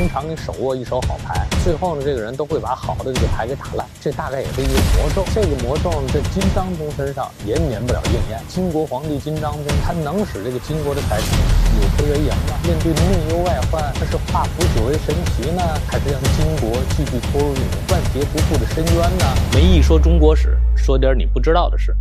通常你手握一手好牌，最后呢，这个人都会把好的这个牌给打烂，这大概也是一个魔咒。这个魔咒呢，在金章宗身上也免不了应验。金国皇帝金章宗，他能使这个金国的财政扭亏为盈吗？面对内忧外患，他是化腐朽为神奇呢，还是让金国继续拖入这种万劫不复的深渊呢？没一说中国史，说点你不知道的事。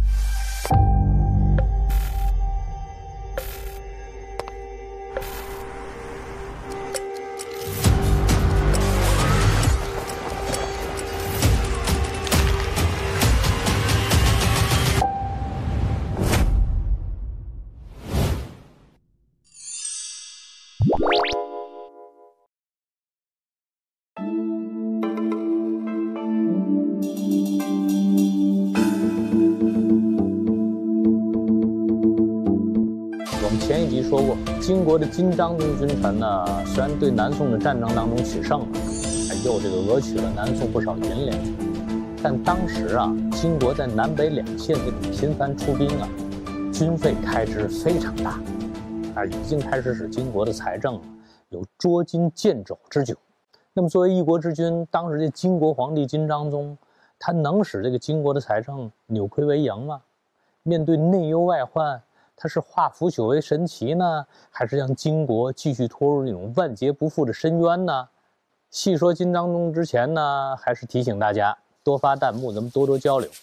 前一集说过，金国的金章宗君臣呢，虽然对南宋的战争当中取胜了，又这个讹取了南宋不少银两，但当时啊，金国在南北两线这种频繁出兵啊，军费开支非常大，已经开始使金国的财政有捉襟见肘之窘。那么作为一国之君，当时的金国皇帝金章宗，他能使这个金国的财政扭亏为盈吗？面对内忧外患，他是化腐朽为神奇呢，还是让金国继续拖入那种万劫不复的深渊呢？细说金章宗之前呢，还是提醒大家多发弹幕，咱们多多交流。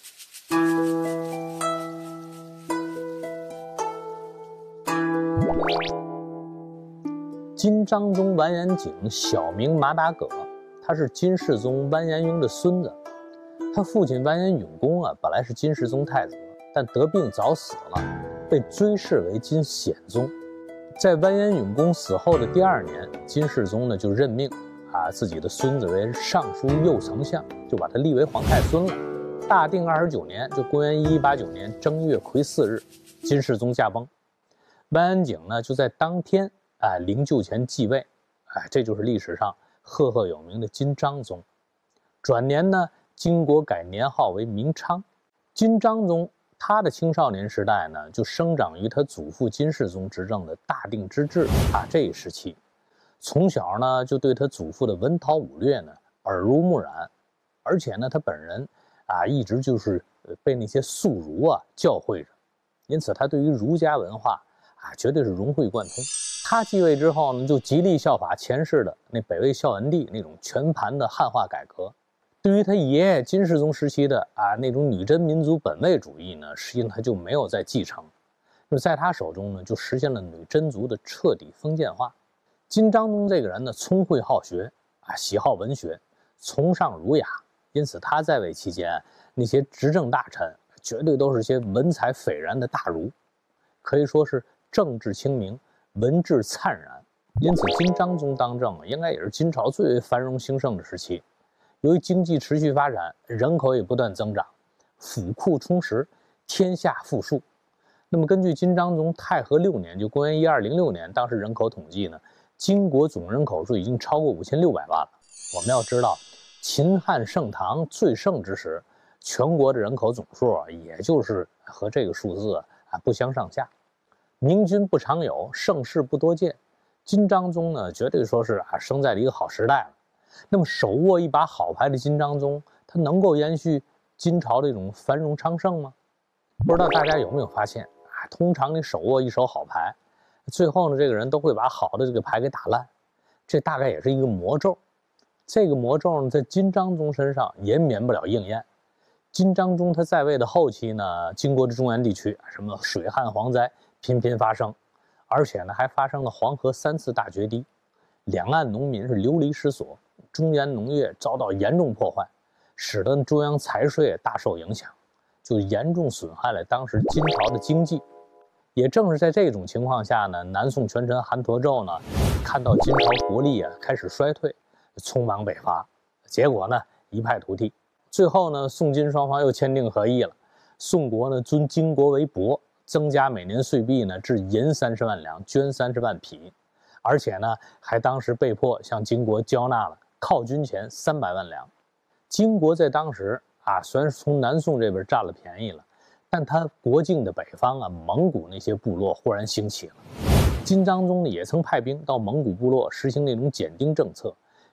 金章宗完颜景，小名马达葛，他是金世宗完颜雍的孙子。他父亲完颜永公啊，本来是金世宗太子，但得病早死了，被追谥为金显宗。在完颜永公死后的第2年，金世宗呢就任命自己的孙子为尚书右丞相，就把他立为皇太孙了。大定29年，就公元1189年正月癸巳日，金世宗驾崩。完颜景呢就在当天灵柩前继位，这就是历史上赫赫有名的金章宗。转年呢，金国改年号为明昌。金章宗他的青少年时代呢，就生长于他祖父金世宗执政的大定之治这一时期。从小呢，就对他祖父的文韬武略呢耳濡目染，而且呢，他本人一直就是被那些宿儒教诲着，因此他对于儒家文化绝对是融会贯通。他继位之后呢，就极力效法前世的那北魏孝文帝那种全盘的汉化改革。对于他爷爷金世宗时期的那种女真民族本位主义呢，实际上他就没有再继承。那么在他手中呢，就实现了女真族的彻底封建化。金章宗这个人呢，聪慧好学喜好文学，崇尚儒雅，因此他在位期间，那些执政大臣绝对都是些文采斐然的大儒，可以说是政治清明，文治灿然。因此金章宗当政应该也是金朝最为繁荣兴盛的时期。由于经济持续发展，人口也不断增长，府库充实，天下富庶。那么根据金章宗太和6年，就公元1206年，当时人口统计呢，金国总人口数已经超过5600万了。我们要知道，秦汉盛唐最盛之时，全国的人口总数也就是和这个数字不相上下。明君不常有，盛世不多见。金章宗呢，绝对说是生在了一个好时代了。那么手握一把好牌的金章宗，他能够延续金朝的这种繁荣昌盛吗？不知道大家有没有发现通常你手握一手好牌，最后呢，这个人都会把好的这个牌给打烂，这大概也是一个魔咒。这个魔咒呢，在金章宗身上也免不了应验。金章宗他在位的后期呢，金国的中原地区什么水旱蝗灾频频发生，而且呢还发生了黄河3次大决堤，两岸农民是流离失所，中原农业遭到严重破坏，使得中央财税大受影响，就严重损害了当时金朝的经济。也正是在这种情况下呢，南宋权臣韩侂胄呢，看到金朝国力开始衰退，匆忙北伐，结果呢一败涂地。最后呢，宋金双方又签订和议了，宋国呢尊金国为伯，增加每年岁币呢至银30万两，绢30万匹，而且呢还当时被迫向金国交纳了犒军钱300万两。金国在当时虽然从南宋这边占了便宜了，但他国境的北方蒙古那些部落忽然兴起了。金章宗呢也曾派兵到蒙古部落实行那种减丁政策，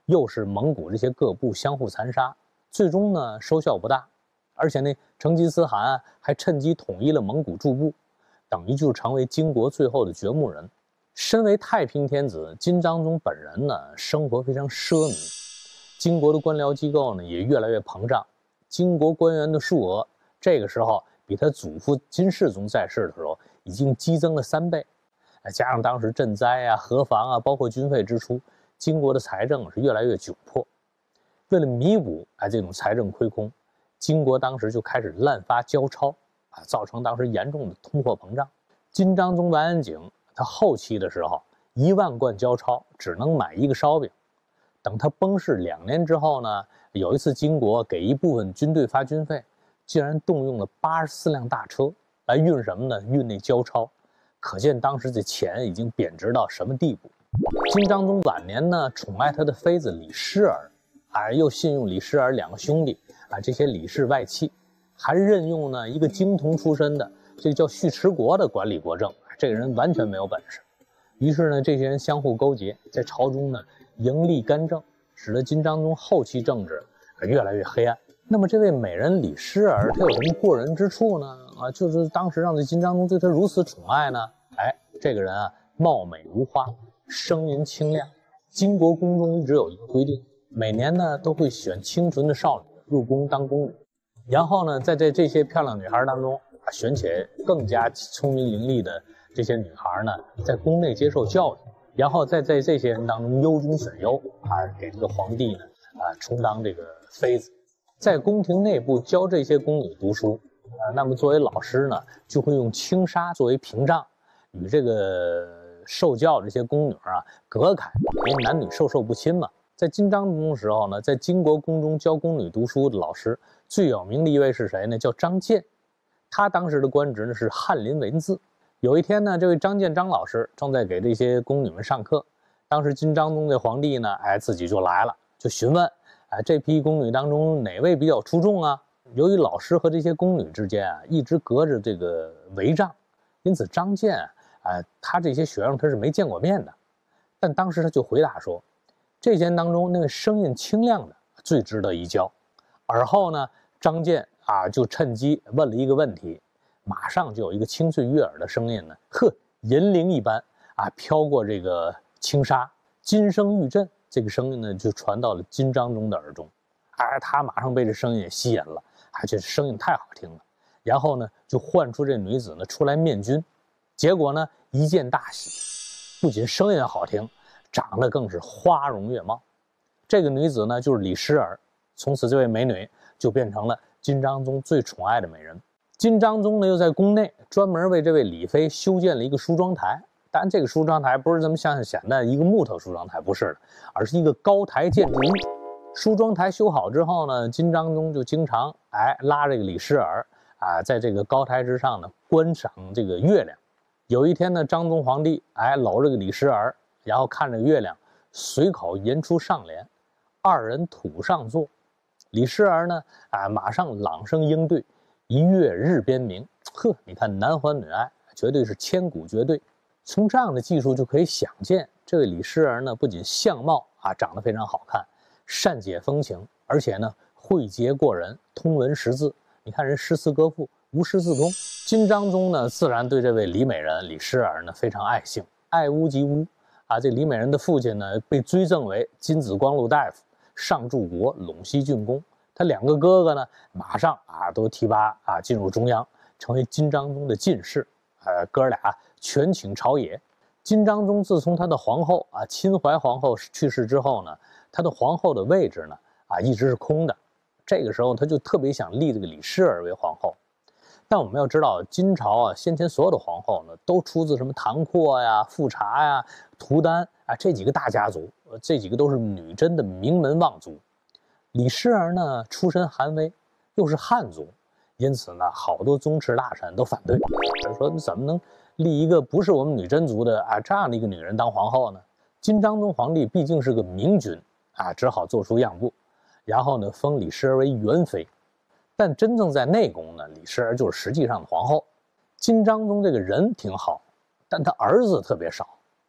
又是蒙古这些各部相互残杀，最终呢收效不大。而且呢，成吉思汗还趁机统一了蒙古诸部，等于就成为金国最后的掘墓人。身为太平天子，金章宗本人呢，生活非常奢靡，金国的官僚机构呢也越来越膨胀，金国官员的数额这个时候比他祖父金世宗在世的时候已经激增了3倍。加上当时赈灾啊、河防啊，包括军费支出，金国的财政是越来越窘迫。为了弥补这种财政亏空，金国当时就开始滥发交钞造成当时严重的通货膨胀。金章宗完颜景他后期的时候，1万贯交钞只能买1个烧饼。等他崩逝2年之后呢，有一次金国给一部分军队发军费，竟然动用了84辆大车来运什么呢？运那交钞。可见当时这钱已经贬值到什么地步。金章宗晚年呢，宠爱他的妃子李师儿，又信用李师儿2个兄弟这些李氏外戚，还任用呢一个经同出身的，这个叫尉迟国的管理国政。这个人完全没有本事。于是呢，这些人相互勾结，在朝中呢盈利干政，使得金章宗后期政治越来越黑暗。那么这位美人李师儿，她有什么过人之处呢？就是当时让这金章宗对她如此宠爱呢？这个人貌美如花，声音清亮。金国宫中一直有一个规定，每年呢都会选清纯的少女入宫当宫女，然后呢在这些漂亮女孩当中选起更加聪明伶俐的这些女孩呢，在宫内接受教育，然后在这些人当中优中选优给这个皇帝呢充当这个妃子，在宫廷内部教这些宫女读书那么作为老师呢，就会用轻纱作为屏障，与这个受教这些宫女隔开，因为男女授受不亲嘛。在金章宗的时候呢，在金国宫中教宫女读书的老师最有名的一位是谁呢？叫张建。他当时的官职呢是翰林文字。有一天呢，这位张建张老师正在给这些宫女们上课，当时金章宗的皇帝呢自己就来了，就询问这批宫女当中哪位比较出众啊？由于老师和这些宫女之间一直隔着这个帷帐，因此张建他这些学生他是没见过面的。但当时他就回答说，这些人当中那个声音清亮的最值得一教。而后呢，张建就趁机问了一个问题，马上就有一个清脆悦耳的声音呢，银铃一般飘过这个轻纱，金声玉振，这个声音呢就传到了金章宗的耳中。他马上被这声音也吸引了，这声音太好听了。然后呢，就唤出这女子呢出来面君。结果呢，一见大喜，不仅声音好听，长得更是花容月貌。这个女子呢，就是李师儿。从此，这位美女就变成了金章宗最宠爱的美人。金章宗呢，又在宫内专门为这位李妃修建了一个梳妆台。当然，这个梳妆台不是咱们想的一个木头梳妆台，不是的，而是一个高台建筑物。梳妆台修好之后呢，金章宗就经常拉这个李师儿在这个高台之上呢观赏这个月亮。有一天呢，章宗皇帝搂着个李师儿，然后看着月亮，随口吟出上联：二人土上坐。李师儿呢马上朗声应对：一月日边明。你看男欢女爱，绝对是千古绝对。从这样的技术就可以想见，这位李师儿呢不仅相貌长得非常好看，善解风情，而且呢慧结过人，通文识字。你看人诗词歌赋无师自通。金章宗呢自然对这位李美人李师儿呢非常爱姓，爱屋及乌这李美人的父亲呢被追赠为金紫光禄大夫、上柱国陇西郡公。他2个哥哥呢马上都提拔进入中央，成为金章宗的进士。哥俩全请朝野。金章宗自从他的皇后亲怀皇后去世之后呢，他的皇后的位置呢一直是空的。这个时候他就特别想立这个李师儿为皇后。但我们要知道，金朝先前所有的皇后呢都出自什么唐括呀、富察呀、图丹这几个大家族，这几个都是女真的名门望族。李师儿呢出身寒微，又是汉族，因此呢好多宗室大臣都反对，说怎么能立一个不是我们女真族的这样的一个女人当皇后呢？金章宗皇帝毕竟是个明君只好做出让步，然后呢封李师儿为元妃。但真正在内宫呢，李师儿就是实际上的皇后。金章宗这个人挺好，但他儿子特别少。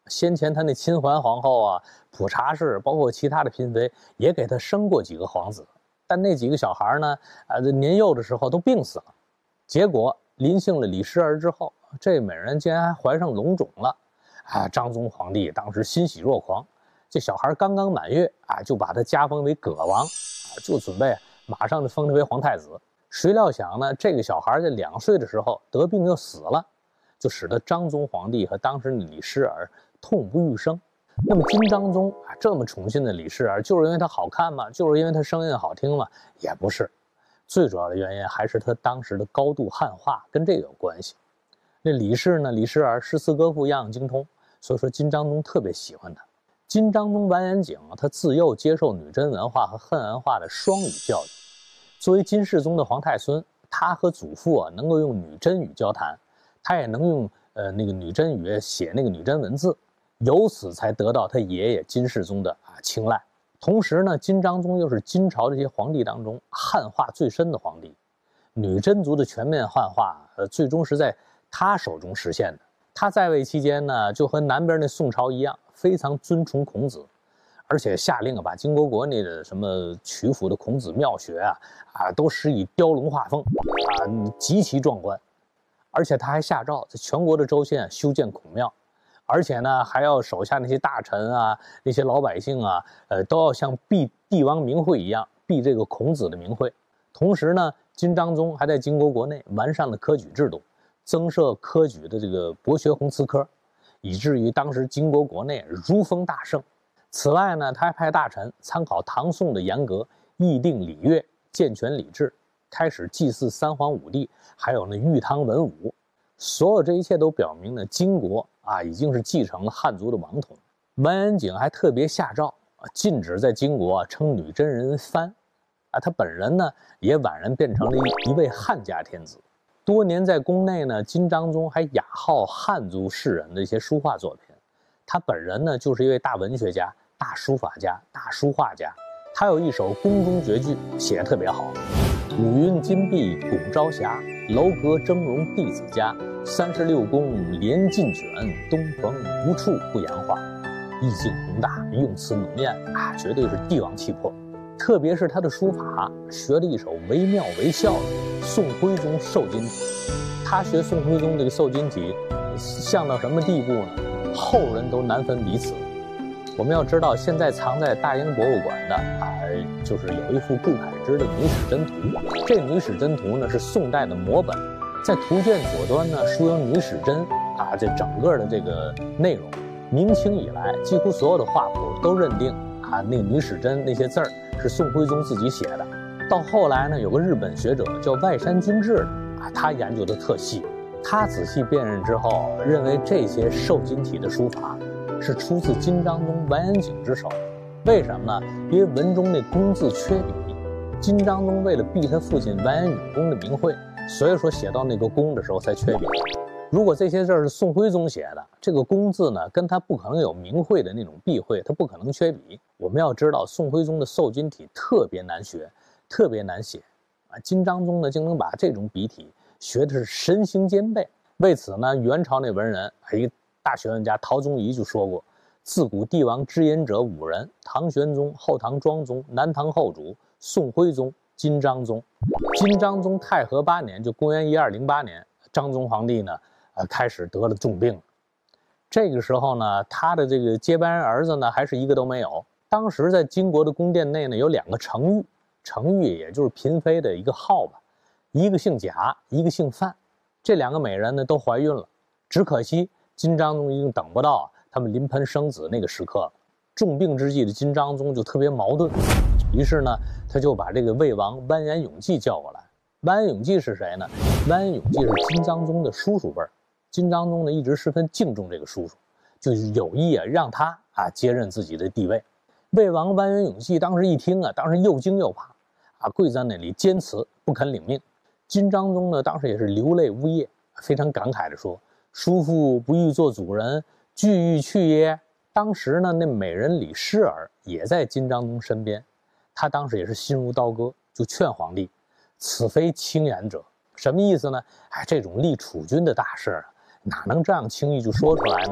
先前他那亲桓皇后啊、普查氏，包括其他的嫔妃，也给他生过几个皇子，但那几个小孩呢，年幼的时候都病死了。结果临幸了李师儿之后，这美人竟然还怀上龙种了。张宗皇帝当时欣喜若狂，这小孩刚刚满月就把他加封为葛王，就准备马上就封他为皇太子。谁料想呢，这个小孩在2岁的时候得病又死了，就使得张宗皇帝和当时的李师儿痛不欲生。那么金章宗这么宠信的李师儿，就是因为他好看吗？就是因为他声音好听吗？也不是，最主要的原因还是他当时的高度汉化跟这个有关系。那李氏呢，李师儿诗词歌赋样样精通，所以说金章宗特别喜欢他。金章宗完颜景他自幼接受女真文化和汉文化的双语教育。作为金世宗的皇太孙，他和祖父能够用女真语交谈，他也能用那个女真语写那个女真文字，由此才得到他爷爷金世宗的青睐。同时呢，金章宗又是金朝这些皇帝当中汉化最深的皇帝，女真族的全面汉化最终是在他手中实现的。他在位期间呢，就和南边那宋朝一样，非常尊崇孔子，而且下令把金国国内的什么曲阜的孔子庙学都施以雕龙画凤极其壮观。而且他还下诏在全国的州县修建孔庙，而且呢还要手下那些大臣那些老百姓都要像避帝王名讳一样避这个孔子的名讳。同时呢，金章宗还在金国国内完善了科举制度，增设科举的这个博学宏词科，以至于当时金国国内如风大盛。此外呢，他还派大臣参考唐宋的严格，议定礼乐，健全礼制，开始祭祀三皇五帝，还有那玉汤文武。所有这一切都表明呢，金国已经是继承了汉族的王统。完颜景还特别下诏禁止在金国称女真人藩他本人呢也宛然变成了一位汉家天子。多年在宫内呢，金章宗还雅号汉族士人的一些书画作品。他本人呢就是一位大文学家、大书法家、大书画家。他有一首宫中绝句写得特别好：五云金碧拱朝霞，楼阁峥嵘弟子家，36宫连尽卷，东棚无处不洋画。意境宏大，用词浓艳绝对是帝王气魄。特别是他的书法，学了一手惟妙惟肖的宋徽宗瘦金体。他学宋徽宗这个瘦金体像到什么地步呢？后人都难分彼此。我们要知道，现在藏在大英博物馆的就是有一幅顾恺之的女史箴图。这女史箴图呢是宋代的摹本，在图卷左端呢书有女史箴这整个的这个内容。明清以来，几乎所有的画谱都认定那个女史箴那些字儿是宋徽宗自己写的。到后来呢，有个日本学者叫外山君治的他研究的特细。他仔细辨认之后，认为这些瘦金体的书法是出自金章宗完颜景之手。为什么呢？因为文中那工字缺笔，金章宗为了避他父亲完颜永公的名讳，所以说写到那个公的时候才缺笔。如果这些字是宋徽宗写的，这个公字呢跟他不可能有名讳的那种避讳，他不可能缺笔。我们要知道，宋徽宗的瘦金体特别难学，特别难写金章宗呢竟能把这种笔体学的是神形兼备。为此呢，元朝那文人一个大学问家陶宗仪就说过：自古帝王知言者5人，唐玄宗、后唐庄宗、南唐后主、宋徽宗、金章宗。金章宗太和8年，就公元1208年，章宗皇帝呢开始得了重病。这个时候呢，他的这个接班人儿子呢还是一个都没有。当时在金国的宫殿内呢有2个承玉，承玉也就是嫔妃的一个号吧，一个姓贾，一个姓范。这2个美人呢都怀孕了，只可惜金章宗已经等不到他们临盆生子那个时刻了。重病之际的金章宗就特别矛盾，于是呢他就把这个魏王完颜永济叫过来。完颜永济是谁呢？完颜永济是金章宗的叔叔辈儿。金章宗呢一直十分敬重这个叔叔，就是有意让他接任自己的地位。魏王完颜永济当时一听当时又惊又怕跪在那里坚持不肯领命。金章宗呢当时也是流泪呜咽，非常感慨地说：叔父不欲做主人，俱欲去耶。当时呢那美人李师儿也在金章宗身边，他当时也是心如刀割，就劝皇帝：此非轻言者。什么意思呢？这种立储君的大事哪能这样轻易就说出来呢？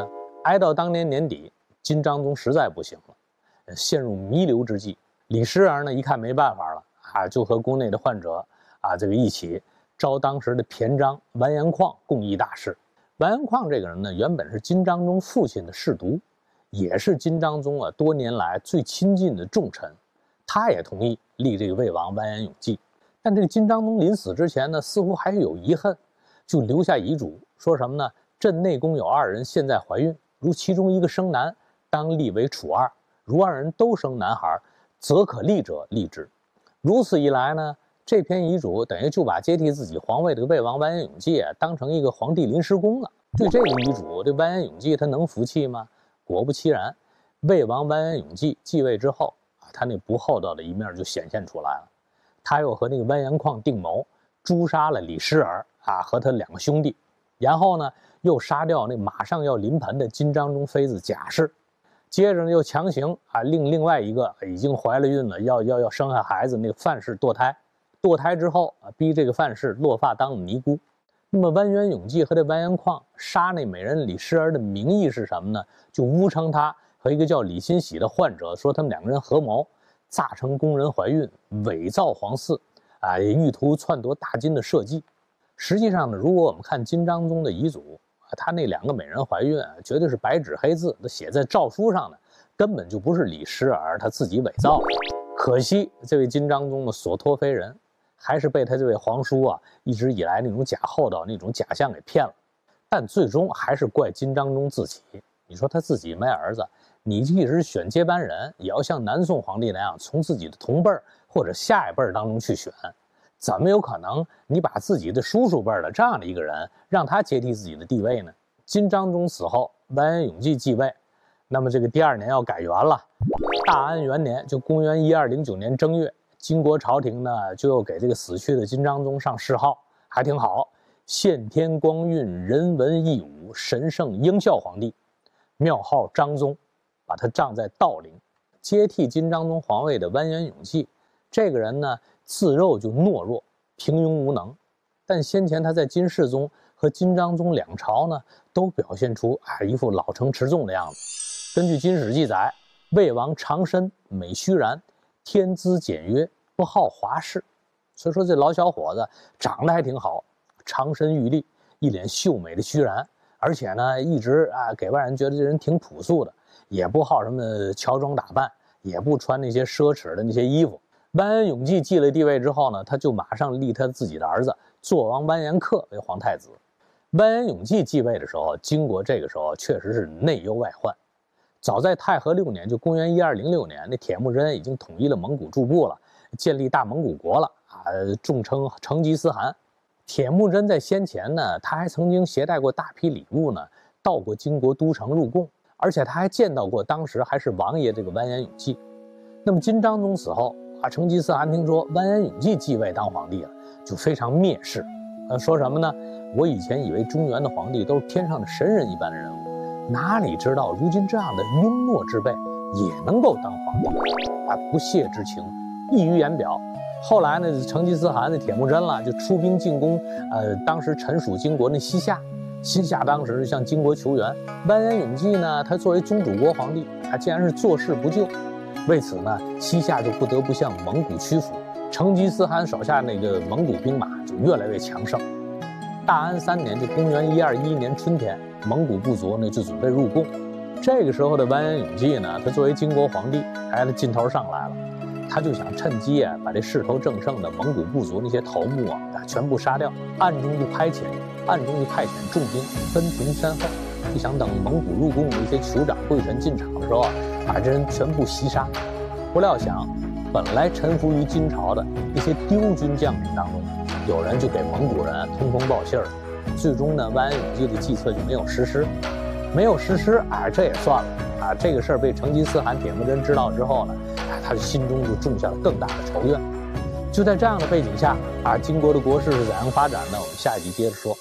挨到当年年底，金章宗实在不行了，陷入弥留之际。李师儿呢一看没办法了就和宫内的患者这个一起招当时的偏章完颜况共议大事。完颜况这个人呢，原本是金章宗父亲的侍读，也是金章宗多年来最亲近的重臣，他也同意立这个魏王完颜永济。但这个金章宗临死之前呢，似乎还是有遗恨，就留下遗嘱，说什么呢？朕内宫有2人现在怀孕，如其中一个生男，当立为储2；如2人都生男孩，则可立者立之。如此一来呢，这篇遗嘱等于就把接替自己皇位的魏王完颜永济当成一个皇帝临时工了。对这个遗嘱，这完颜永济他能服气吗？果不其然，魏王完颜永济继位之后他那不厚道的一面就显现出来了。他又和那个完颜况定谋，诛杀了李师儿和他2个兄弟，然后呢又杀掉那马上要临盆的金章宗妃子贾氏，接着又强行令另外一个已经怀了孕了要生下孩子那个范氏堕胎，堕胎之后逼这个范氏落发当了尼姑。那么完颜永济和这完颜况杀那美人李师儿的名义是什么呢？就诬称他和一个叫李欣喜的患者说他们2个人合谋诈成宫人怀孕，伪造皇嗣也意图篡夺大金的社稷。实际上呢，如果我们看金章宗的遗嘱他那2个美人怀孕绝对是白纸黑字的写在诏书上的，根本就不是李师儿他自己伪造的。可惜这位金章宗所托非人，还是被他这位皇叔一直以来那种假厚道那种假象给骗了。但最终还是怪金章宗自己。你说他自己没儿子，你即使选接班人，也要像南宋皇帝那样从自己的同辈或者下一辈当中去选，怎么有可能你把自己的叔叔辈的这样的一个人让他接替自己的地位呢？金章宗死后，完颜永济继位，那么这个第2年要改元了。大安元年，就公元1209年正月，金国朝廷呢就又给这个死去的金章宗上谥号，还挺好，献天光运，人文义武，神圣英孝皇帝，庙号章宗，把他葬在道陵。接替金章宗皇位的完颜永济，这个人呢自幼就懦弱平庸无能，但先前他在金世宗和金章宗2朝呢都表现出一副老成持重的样子。根据金史记载，魏王长身美须髯，天资简约，不好华饰。所以说这老小伙子长得还挺好，长身玉立，一脸秀美的须髯，而且呢一直给外人觉得这人挺朴素的，也不好什么乔装打扮，也不穿那些奢侈的那些衣服。完颜永济继了帝位之后呢，他就马上立他自己的儿子坐王完颜恪为皇太子。完颜永济继位的时候，金国这个时候确实是内忧外患。早在太和6年，就公元1206年，那铁木真已经统一了蒙古诸部了，建立大蒙古国了众称成吉思汗。铁木真在先前呢，他还曾经携带过大批礼物呢，到过金国都城入贡，而且他还见到过当时还是王爷这个完颜永济。那么金章宗死后成吉思汗听说完颜永济继位当皇帝了，就非常蔑视，说什么呢？我以前以为中原的皇帝都是天上的神人一般的人物，哪里知道如今这样的庸懦之辈也能够当皇帝不屑之情溢于言表。后来呢，成吉思汗的铁木真了，就出兵进攻当时臣属金国那西夏。西夏当时向金国求援，完颜永济呢，他作为宗主国皇帝竟然是坐视不救。为此呢，西夏就不得不向蒙古屈服，成吉思汗手下那个蒙古兵马就越来越强盛。大安3年，就公元1211年春天，蒙古部族呢就准备入贡。这个时候的完颜永济呢，他作为金国皇帝，他劲头上来了，他就想趁机把这势头正盛的蒙古部族那些头目全部杀掉，暗中就派遣重兵分屯山后，就想等蒙古入贡的一些酋长贵臣进场的时候把这人全部袭杀。不料想，本来臣服于金朝的一些丢军将领当中，有人就给蒙古人通风报信了。最终呢，完颜永济的计策就没有实施，这也算了这个事儿被成吉思汗铁木真知道之后呢，他心中就种下了更大的仇怨。就在这样的背景下金国的国事是怎样发展呢？我们下一集接着说。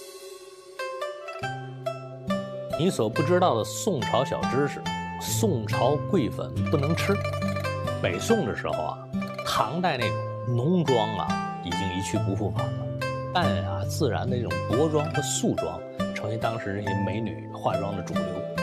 你所不知道的宋朝小知识：宋朝桂粉不能吃。北宋的时候唐代那种浓妆已经一去不复返了，但自然的这种薄妆和素妆成为当时这些美女化妆的主流。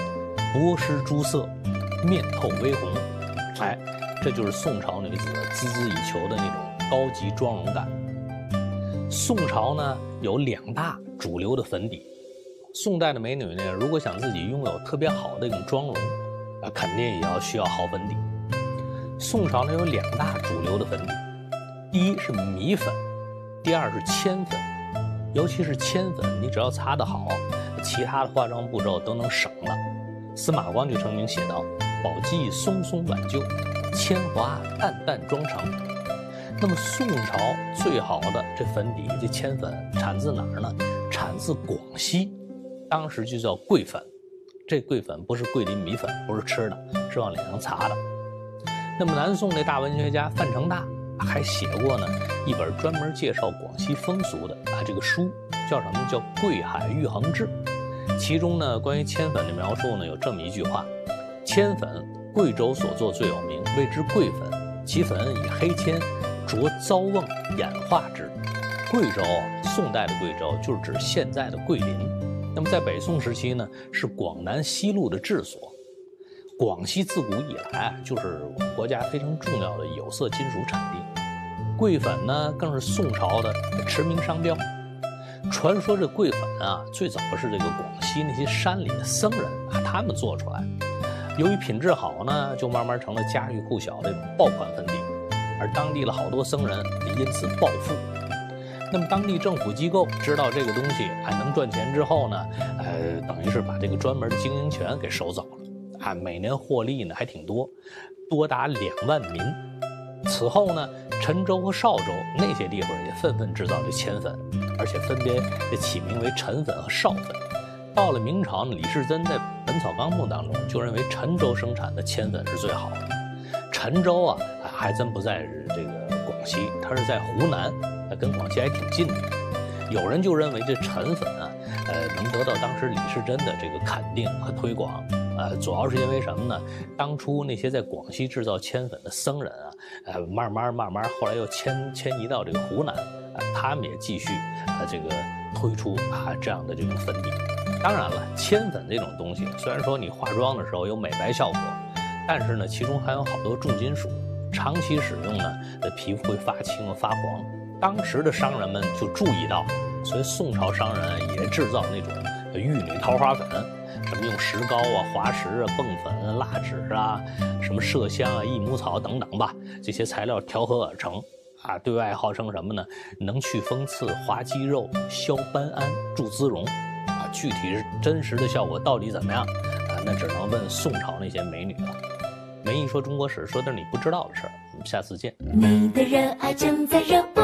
薄施朱色，面透微红。哎，这就是宋朝女子孜孜以求的那种高级妆容感。宋朝呢有2大主流的粉底，宋代的美女呢，如果想自己拥有特别好的一种妆容，肯定也要需要好粉底。宋朝呢有2大主流的粉底，第一是米粉，第二是铅粉。尤其是铅粉，你只要擦得好，其他的化妆步骤都能省了。司马光就曾经写道：“宝鸡松松挽救，铅华淡淡妆成。”那么宋朝最好的这粉底，这铅粉产自哪儿呢？产自广西，当时就叫桂粉。这桂粉不是桂林米粉，不是吃的，是往脸上擦的。那么南宋那大文学家范成大还写过呢一本专门介绍广西风俗的这个书，叫什么？叫《桂海玉衡志》。其中呢关于铅粉的描述呢有这么一句话：铅粉，贵州所作最有名，谓之桂粉。其粉以黑铅着糟瓮演化之。贵州宋代的贵州就是指现在的桂林。那么在北宋时期呢，是广南西路的治所。广西自古以来就是我们国家非常重要的有色金属产地。桂粉呢更是宋朝的驰名商标。传说这桂粉最早是这个广西那些山里的僧人他们做出来，由于品质好呢，就慢慢成了家喻户晓的这种爆款粉底，而当地的好多僧人也因此暴富。那么当地政府机构知道这个东西能赚钱之后呢，等于是把这个专门的经营权给收走了，每年获利呢还挺多，多达2万民。此后呢，陈州和邵州那些地方也纷纷制造这铅粉，而且分别起名为陈粉和邵粉。到了明朝呢，李时珍在《本草纲目》当中就认为陈州生产的铅粉是最好的。陈州还真不在这个广西，它是在湖南，跟广西还挺近的。有人就认为这陈粉能得到当时李时珍的这个肯定和推广，主要是因为什么呢？当初那些在广西制造铅粉的僧人慢慢后来又迁移到这个湖南，他们也继续这个推出这样的这种粉底。当然了，铅粉这种东西，虽然说你化妆的时候有美白效果，但是呢，其中含有好多重金属，长期使用呢，皮肤会发青发黄。当时的商人们就注意到，所以宋朝商人也制造那种玉女桃花粉，什么用石膏滑石泵粉、蜡纸什么麝香益母草等等吧，这些材料调和而成对外号称什么呢？能去风刺、滑肌肉、消斑胺、助滋容具体是真实的效果到底怎么样那只能问宋朝那些美女了。梅姨说中国史，说点你不知道的事儿，我们下次见。 你的热爱正在热播。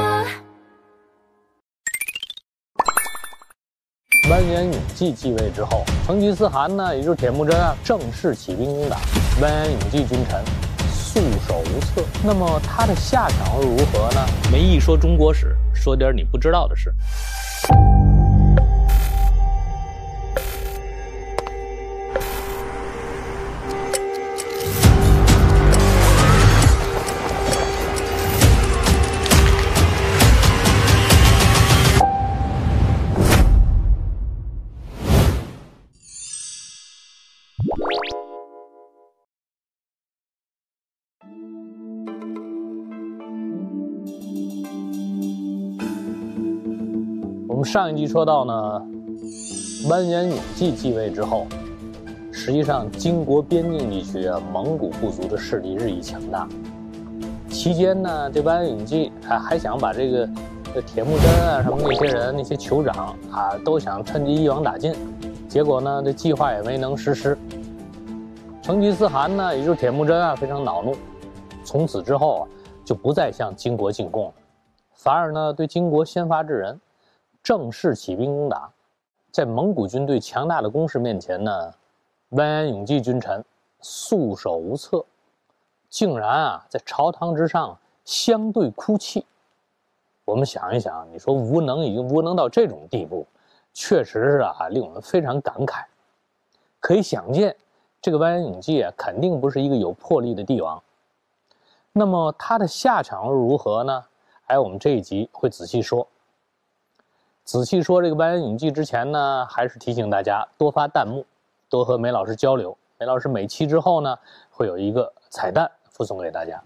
完颜永济继位之后，成吉思汗呢，也就是铁木真正式起兵攻打，完颜永济君臣束手无策。那么他的下场又如何呢？梅姨说中国史，说点你不知道的事。我们上一集说到呢，完颜永济继位之后，实际上金国边境地区蒙古部族的势力日益强大。期间呢，这完颜永济还想把这个铁木真什么那些人那些酋长都想趁机一网打尽，结果呢，这计划也没能实施。成吉思汗呢，也就是铁木真非常恼怒，从此之后就不再向金国进贡了，反而呢对金国先发制人，正式起兵攻打。在蒙古军队强大的攻势面前呢，完颜永济君臣束手无策，竟然在朝堂之上相对哭泣。我们想一想，你说无能已经无能到这种地步，确实是令我们非常感慨。可以想见，这个完颜永济肯定不是一个有魄力的帝王。那么他的下场又如何呢？我们这一集会仔细说。仔细说这个完颜永济之前呢，还是提醒大家多发弹幕，多和梅老师交流， 梅老师每期之后呢，会有一个彩蛋附送给大家。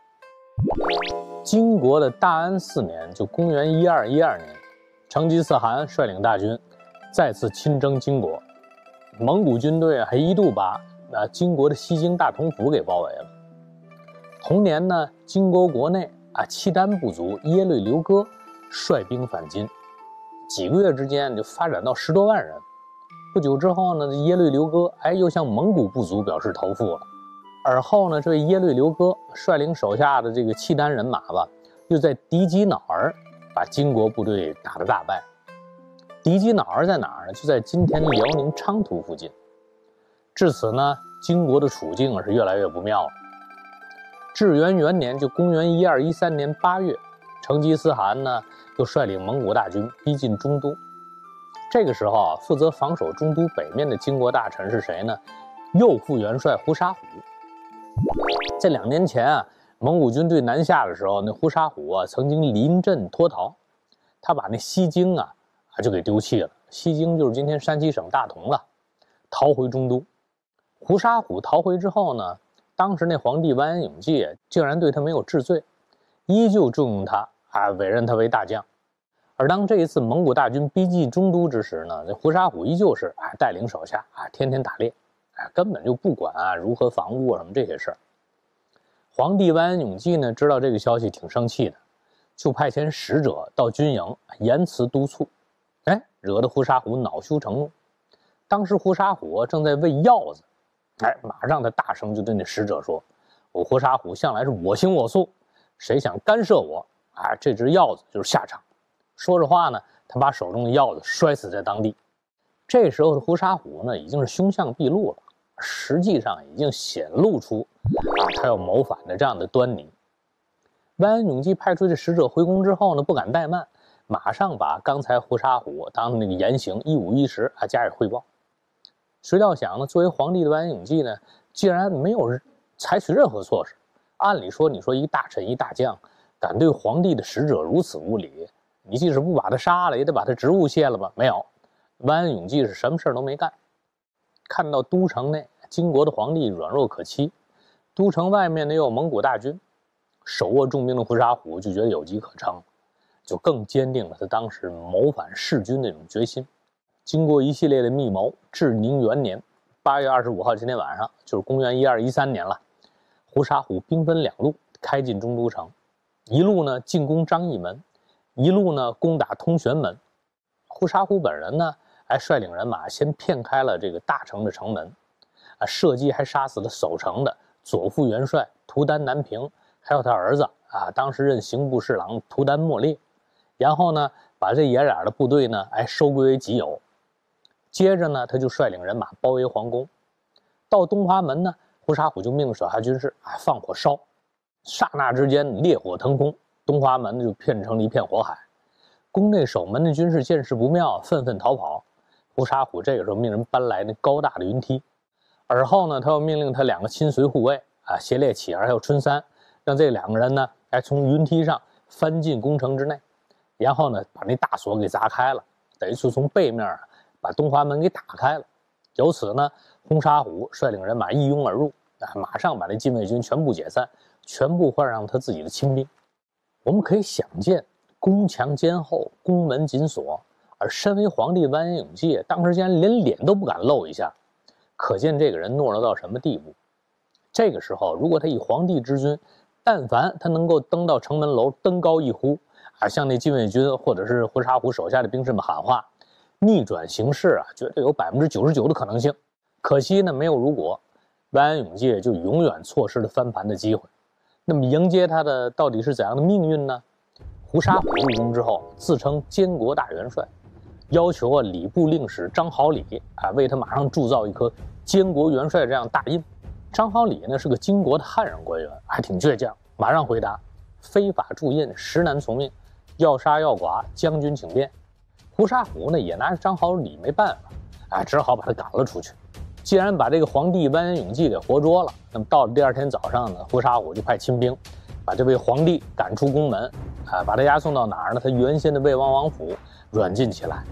金国的大安4年，就公元1212年，成吉思汗率领大军再次亲征金国，蒙古军队还一度把金国的西京大同府给包围了。同年呢，金国国内契丹部族耶律刘哥率兵反金，几个月之间就发展到10多万人。不久之后呢，耶律刘哥又向蒙古部族表示投附了。而后呢，这位耶律刘哥率领手下的这个契丹人马吧，又在迪吉瑙儿把金国部队打得大败。迪吉瑙儿在哪儿呢？就在今天的辽宁昌图附近。至此呢，金国的处境是越来越不妙了。至元元年，就公元1213年8月，成吉思汗呢又率领蒙古大军逼近中都。这个时候负责防守中都北面的金国大臣是谁呢？右副元帅呼沙虎。在2年前蒙古军队南下的时候，那呼沙虎曾经临阵脱逃，他把那西京就给丢弃了。西京就是今天山西省大同了，逃回中都。呼沙虎逃回之后呢，当时那皇帝完颜永济竟然对他没有治罪，依旧重用他委任他为大将。而当这一次蒙古大军逼近中都之时呢，这呼沙虎依旧是带领手下天天打猎，根本就不管如何防务什么这些事儿。皇帝完颜永济呢知道这个消息挺生气的，就派遣使者到军营言辞督促，惹得呼沙虎恼羞成怒。当时呼沙虎正在喂药子，马上他大声就对那使者说：“我呼沙虎向来是我行我素，谁想干涉我这只药子就是下场。”说着话呢，他把手中的药子摔死在当地。这时候的呼沙虎呢，已经是凶相毕露了，实际上已经显露出他要谋反的这样的端倪。完颜永济派出的使者回宫之后呢，不敢怠慢，马上把刚才呼沙虎当的那个言行一五一十加以汇报。谁料想呢，作为皇帝的完颜永济呢，竟然没有采取任何措施。按理说，你说一个大臣一大将敢对皇帝的使者如此无礼，你即使不把他杀了，也得把他职务卸了吧？没有，完颜永济是什么事都没干。看到都城内金国的皇帝软弱可欺，都城外面呢又有蒙古大军，手握重兵的呼沙虎就觉得有机可乘，就更坚定了他当时谋反弑君的这种决心。经过一系列的密谋，至宁元年8月25号，今天晚上就是公元1213年了。呼沙虎兵分2路开进中都城，一路呢进攻张义门，一路呢攻打通玄门。呼沙虎本人呢率领人马先骗开了这个大城的城门，射击还杀死了守城的左副元帅图丹南平，还有他儿子当时任刑部侍郎图丹莫烈。然后呢把这野点的部队呢收归为己有。接着呢他就率领人马包围皇宫。到东华门呢，呼沙虎就命令手下军士放火烧，刹那之间烈火腾空，东华门就变成了一片火海。宫内守门的军士见势不妙，纷纷逃跑。呼沙虎这个时候命人搬来那高大的云梯，而后呢他又命令他2个亲随护卫协烈乞儿还有春三，让这2个人呢从云梯上翻进宫城之内，然后呢把那大锁给砸开了，等于是从背面把东华门给打开了。由此呢，呼沙虎率领人马一拥而入，马上把那禁卫军全部解散，全部换上他自己的亲兵。我们可以想见，宫墙坚厚，宫门紧锁，而身为皇帝完颜永济当时竟然连脸都不敢露一下，可见这个人懦弱到什么地步。这个时候，如果他以皇帝之君，但凡他能够登到城门楼，登高一呼向那禁卫军或者是呼沙虎手下的兵士们喊话，逆转形势绝对有99%的可能性。可惜呢，没有如果，完颜永济就永远错失了翻盘的机会。那么迎接他的到底是怎样的命运呢？呼沙虎入宫之后，自称监国大元帅，要求礼部令史张好礼为他马上铸造一颗监国元帅这样大印。张好礼呢是个金国的汉人官员，还挺倔强，马上回答：非法铸印，实难从命，要杀要剐，将军请便。呼沙虎呢也拿着张好礼没办法只好把他赶了出去。既然把这个皇帝完颜永济给活捉了，那么到了第2天早上呢，呼沙虎就派亲兵把这位皇帝赶出宫门把他押送到哪儿呢？他原先的魏王王府软禁起来。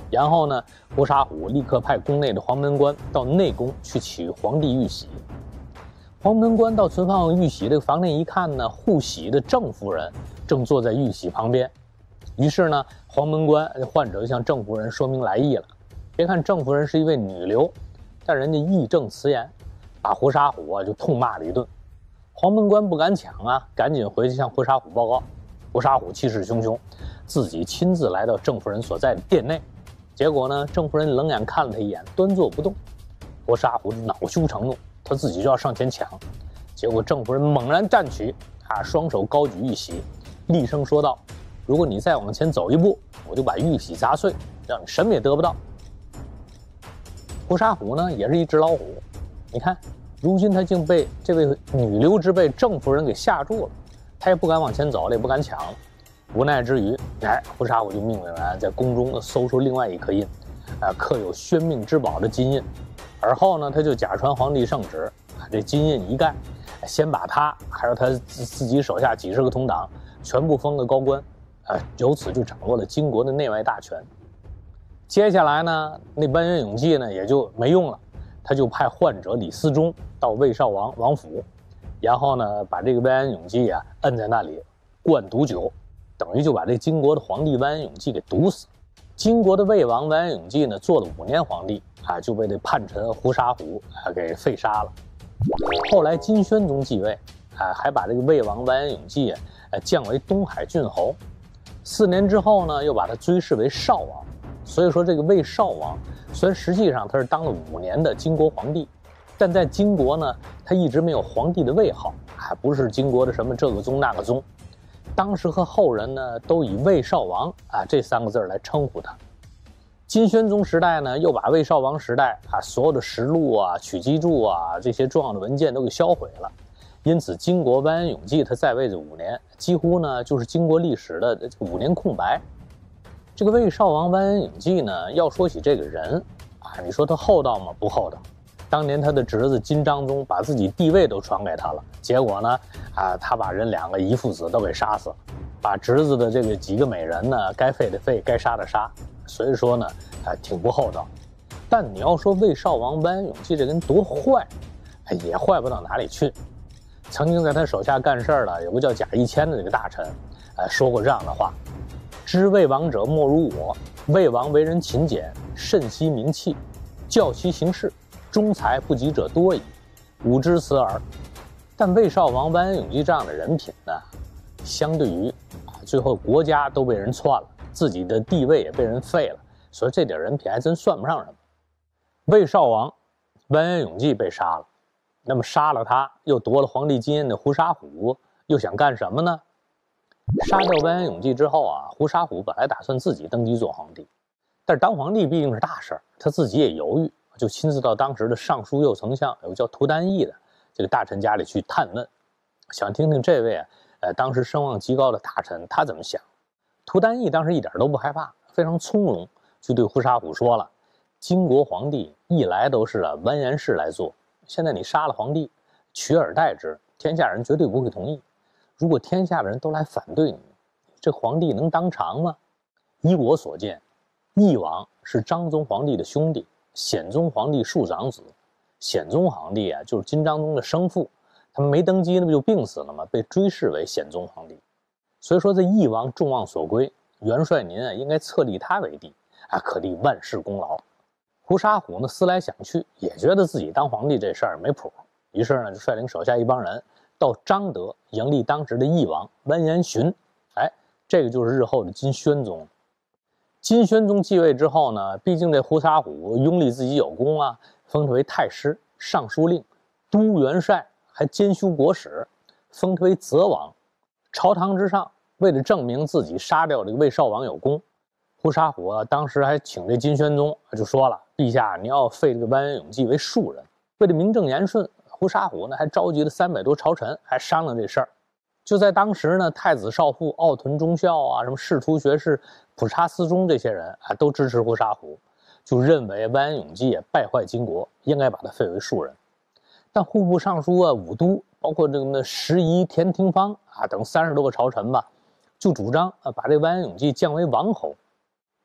然后呢，胡沙虎立刻派宫内的黄门官到内宫去取皇帝玉玺。黄门官到存放玉玺这个房内一看呢，护玺的郑夫人正坐在玉玺旁边。于是呢，黄门官患者就向郑夫人说明来意了。别看郑夫人是一位女流，但人家义正辞严，把胡沙虎就痛骂了一顿。黄门官不敢抢啊，赶紧回去向胡沙虎报告。胡沙虎气势汹汹，自己亲自来到郑夫人所在的殿内。结果呢，郑夫人冷眼看了他一眼，端坐不动。胡沙虎恼羞成怒，他自己就要上前抢。结果郑夫人猛然站起，双手高举玉玺，厉声说道：“如果你再往前走一步，我就把玉玺砸碎，让你什么也得不到。”胡沙虎呢，也是一只老虎。你看，如今他竟被这位女流之辈郑夫人给吓住了，他也不敢往前走了，也不敢抢了。无奈之余，胡沙虎就命令人在宫中搜出另外一颗印，刻有宣命之宝的金印。而后呢，他就假传皇帝圣旨，这金印一盖，先把他还有他自己手下几十个同党全部封了高官，由此就掌握了金国的内外大权。接下来呢，那完颜永济呢也就没用了，他就派患者李思忠到魏少王王府，然后呢把这个完颜永济摁在那里灌毒酒，等于就把这金国的皇帝完颜永济给毒死。金国的魏王完颜永济呢做了5年皇帝就被这叛臣胡沙虎给废杀了。后来金宣宗继位，还把这个魏王完颜永济降为东海郡侯。4年之后呢，又把他追谥为少王。所以说这个魏少王虽然实际上他是当了5年的金国皇帝，但在金国呢，他一直没有皇帝的位号，还不是金国的什么这个宗那个宗。当时和后人呢都以魏少王这3个字来称呼他。金宣宗时代呢，又把魏少王时代所有的实录曲击注这些重要的文件都给销毁了。因此金国完颜永济他在位这5年，几乎呢就是金国历史的5年空白。这个魏少王完颜永济呢，要说起这个人你说他厚道吗？不厚道。当年他的侄子金章宗把自己帝位都传给他了，结果呢他把人2个姨父子都给杀死了，把侄子的这个几个美人呢，该废的废，该杀的杀。所以说呢挺不厚道。但你要说魏少王完颜永济这人多坏，也坏不到哪里去。曾经在他手下干事的有个叫贾谊谦的这个大臣说过这样的话：知魏王者莫如我，魏王为人勤俭，慎惜名器，教其行事，忠才不及者多矣，吾知此耳。但魏少王完颜永济这样的人品呢，相对于最后国家都被人篡了，自己的地位也被人废了，所以这点人品还真算不上什么。魏少王完颜永济被杀了，那么杀了他又夺了皇帝金印的胡沙虎又想干什么呢？杀掉完颜永济之后胡沙虎本来打算自己登基做皇帝，但是当皇帝毕竟是大事，他自己也犹豫，就亲自到当时的尚书右丞相有个叫涂丹义的这个大臣家里去探问，想听听这位当时声望极高的大臣他怎么想。涂丹义当时一点都不害怕，非常从容，就对胡沙虎说了：金国皇帝一来都是完颜氏来做，现在你杀了皇帝，取而代之，天下人绝对不会同意。如果天下的人都来反对你，这皇帝能当长吗？依我所见，义王是章宗皇帝的兄弟，显宗皇帝庶长子。显宗皇帝就是金章宗的生父，他们没登基，那不就病死了吗？被追谥为显宗皇帝。所以说这义王众望所归，元帅您应该册立他为帝可立万世功劳。胡沙虎呢思来想去，也觉得自己当皇帝这事儿没谱，于是呢就率领手下一帮人到彰德迎立当时的义王完颜询。这个就是日后的金宣宗。金宣宗继位之后呢，毕竟这胡沙虎拥立自己有功封他为太师、尚书令、都元帅，还兼修国史，封他为泽王。朝堂之上，为了证明自己杀掉这个魏少王有功，胡沙虎当时还请这金宣宗就说了：陛下，你要废这个完颜永济为庶人。为了名正言顺，胡沙虎呢还召集了300多朝臣，还商量这事儿。就在当时呢，太子少傅奥屯忠孝什么仕途学士普查司中这些人都支持胡沙虎，就认为完颜永济败坏金国，应该把他废为庶人。但户部尚书武都，包括这个石仪、田廷芳等30多个朝臣吧，就主张把这完颜永济降为王侯。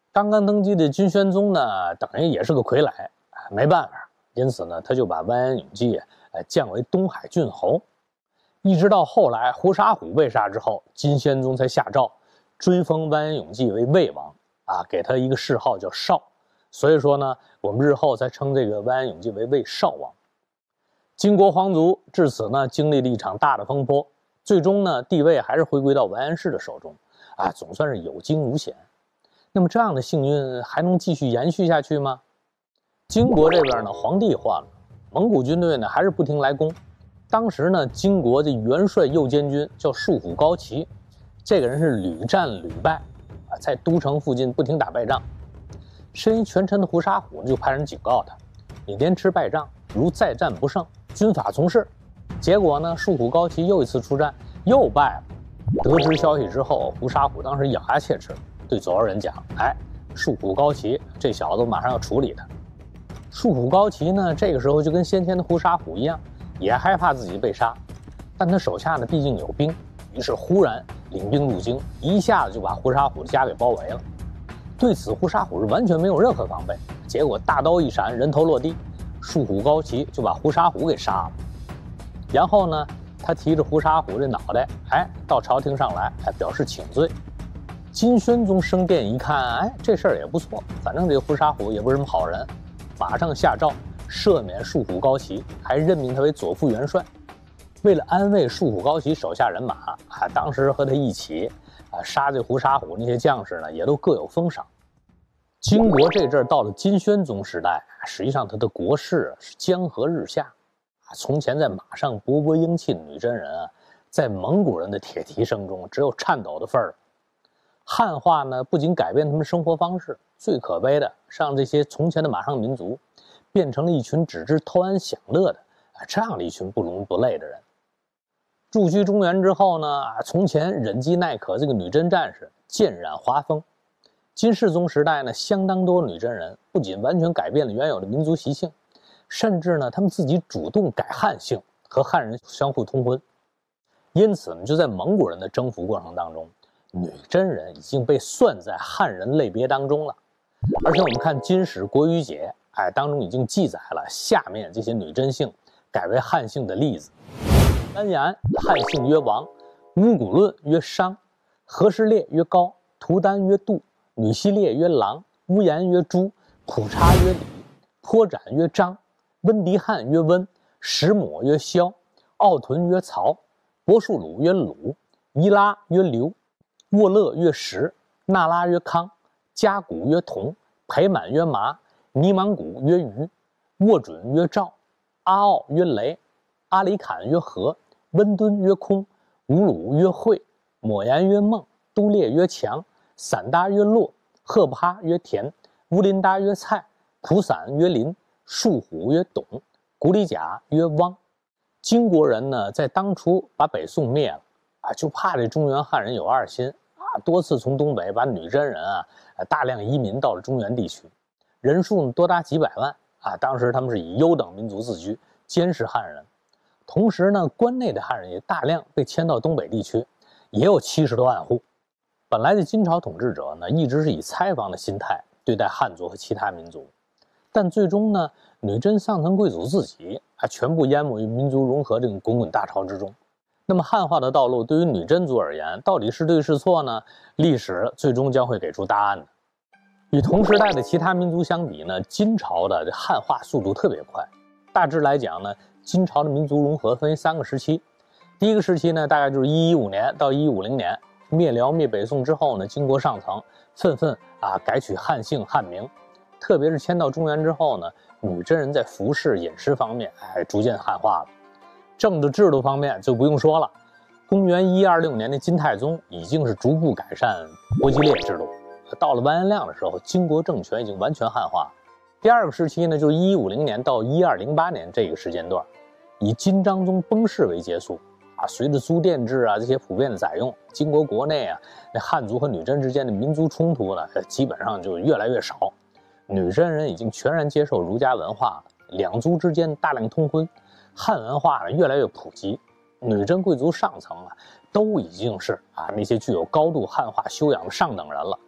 刚刚登基的金宣宗呢，等于也是个傀儡，没办法，因此呢，他就把完颜永济降为东海郡侯。一直到后来胡沙虎被杀之后，金宣宗才下诏追封完颜永济为魏王给他一个谥号叫少。所以说呢，我们日后才称这个完颜永济为魏少王。金国皇族至此呢，经历了一场大的风波，最终呢，地位还是回归到完颜氏的手中总算是有惊无险。那么这样的幸运还能继续延续下去吗？金国这边呢，皇帝换了，蒙古军队呢还是不停来攻。当时呢，金国的元帅右监军叫树虎高齐，这个人是屡战屡败在都城附近不停打败仗。身为权臣的胡沙虎就派人警告他：你连吃败仗，如再战不胜，军法从事。结果呢，树虎高齐又一次出战，又败了。得知消息之后，胡沙虎当时咬牙切齿，对左右人讲：树虎高齐这小子马上要处理他。树虎高齐呢，这个时候就跟先前的胡沙虎一样，也害怕自己被杀，但他手下呢毕竟有兵，于是忽然领兵入京，一下子就把胡沙虎的家给包围了。对此，胡沙虎是完全没有任何防备，结果大刀一闪，人头落地，树虎高齐就把胡沙虎给杀了。然后呢，他提着胡沙虎这脑袋，到朝廷上来，表示请罪。金宣宗升殿一看，这事儿也不错，反正这个胡沙虎也不是什么好人，马上下诏赦免树虎高齐，还任命他为左副元帅。为了安慰树虎高齐手下人马当时和他一起杀这胡沙虎那些将士呢，也都各有封赏。金国这阵到了金宣宗时代，实际上他的国势是江河日下。从前在马上勃勃英气的女真人在蒙古人的铁蹄声中只有颤抖的份儿。汉化呢，不仅改变他们生活方式，最可悲的是让这些从前的马上民族变成了一群只知偷安享乐的这样的一群不伦不类的人。入居中原之后呢，从前忍饥耐渴这个女真战士渐染华风。金世宗时代呢，相当多女真人不仅完全改变了原有的民族习性，甚至呢，他们自己主动改汉姓，和汉人相互通婚。因此呢，就在蒙古人的征服过程当中，女真人已经被算在汉人类别当中了。而且我们看《金史国语解》当中已经记载了下面这些女真姓改为汉姓的例子：丹阳汉姓曰王，乌古论曰商，和氏烈曰高，图丹曰杜，女西烈曰郎，乌延曰朱，普察曰李，颇展曰张，温迪汉曰温，石抹曰萧，奥屯曰曹，博树鲁曰鲁，伊拉曰刘，沃勒曰石，那拉曰康，加古曰同，裴满曰麻，尼莽古曰虞，沃准曰赵，阿奥曰雷，阿里坎曰和，温敦曰空，吴鲁曰惠，抹颜曰孟，都烈曰强，散达曰洛，赫帕曰田，乌林达曰蔡，蒲散曰林，树虎曰董，古里甲曰汪。金国人呢，在当初把北宋灭了就怕这中原汉人有二心多次从东北把女真人大量移民到了中原地区，人数呢多达几百万当时他们是以优等民族自居，监视汉人。同时呢，关内的汉人也大量被迁到东北地区，也有70多万户。本来的金朝统治者呢，一直是以采访的心态对待汉族和其他民族，但最终呢，女真上层贵族自己全部淹没于民族融合这种滚滚大潮之中。那么汉化的道路对于女真族而言，到底是对是错呢？历史最终将会给出答案的。与同时代的其他民族相比呢，金朝的汉化速度特别快。大致来讲呢，金朝的民族融合分为3个时期。第一个时期呢，大概就是1115年到1150年，灭辽灭北宋之后呢，金国上层纷纷改取汉姓汉名，特别是迁到中原之后呢，女真人在服饰饮食方面逐渐汉化了。政治制度方面就不用说了，公元1126年的金太宗已经是逐步改善国籍列制度，到了完颜亮的时候，金国政权已经完全汉化。第二个时期呢，就是1150年到1208年这个时间段，以金章宗崩逝为结束随着租佃制这些普遍的采用，金国国内那汉族和女真之间的民族冲突呢，基本上就越来越少。女真人已经全然接受儒家文化，两族之间大量通婚，汉文化呢越来越普及。女真贵族上层都已经是那些具有高度汉化修养的上等人了。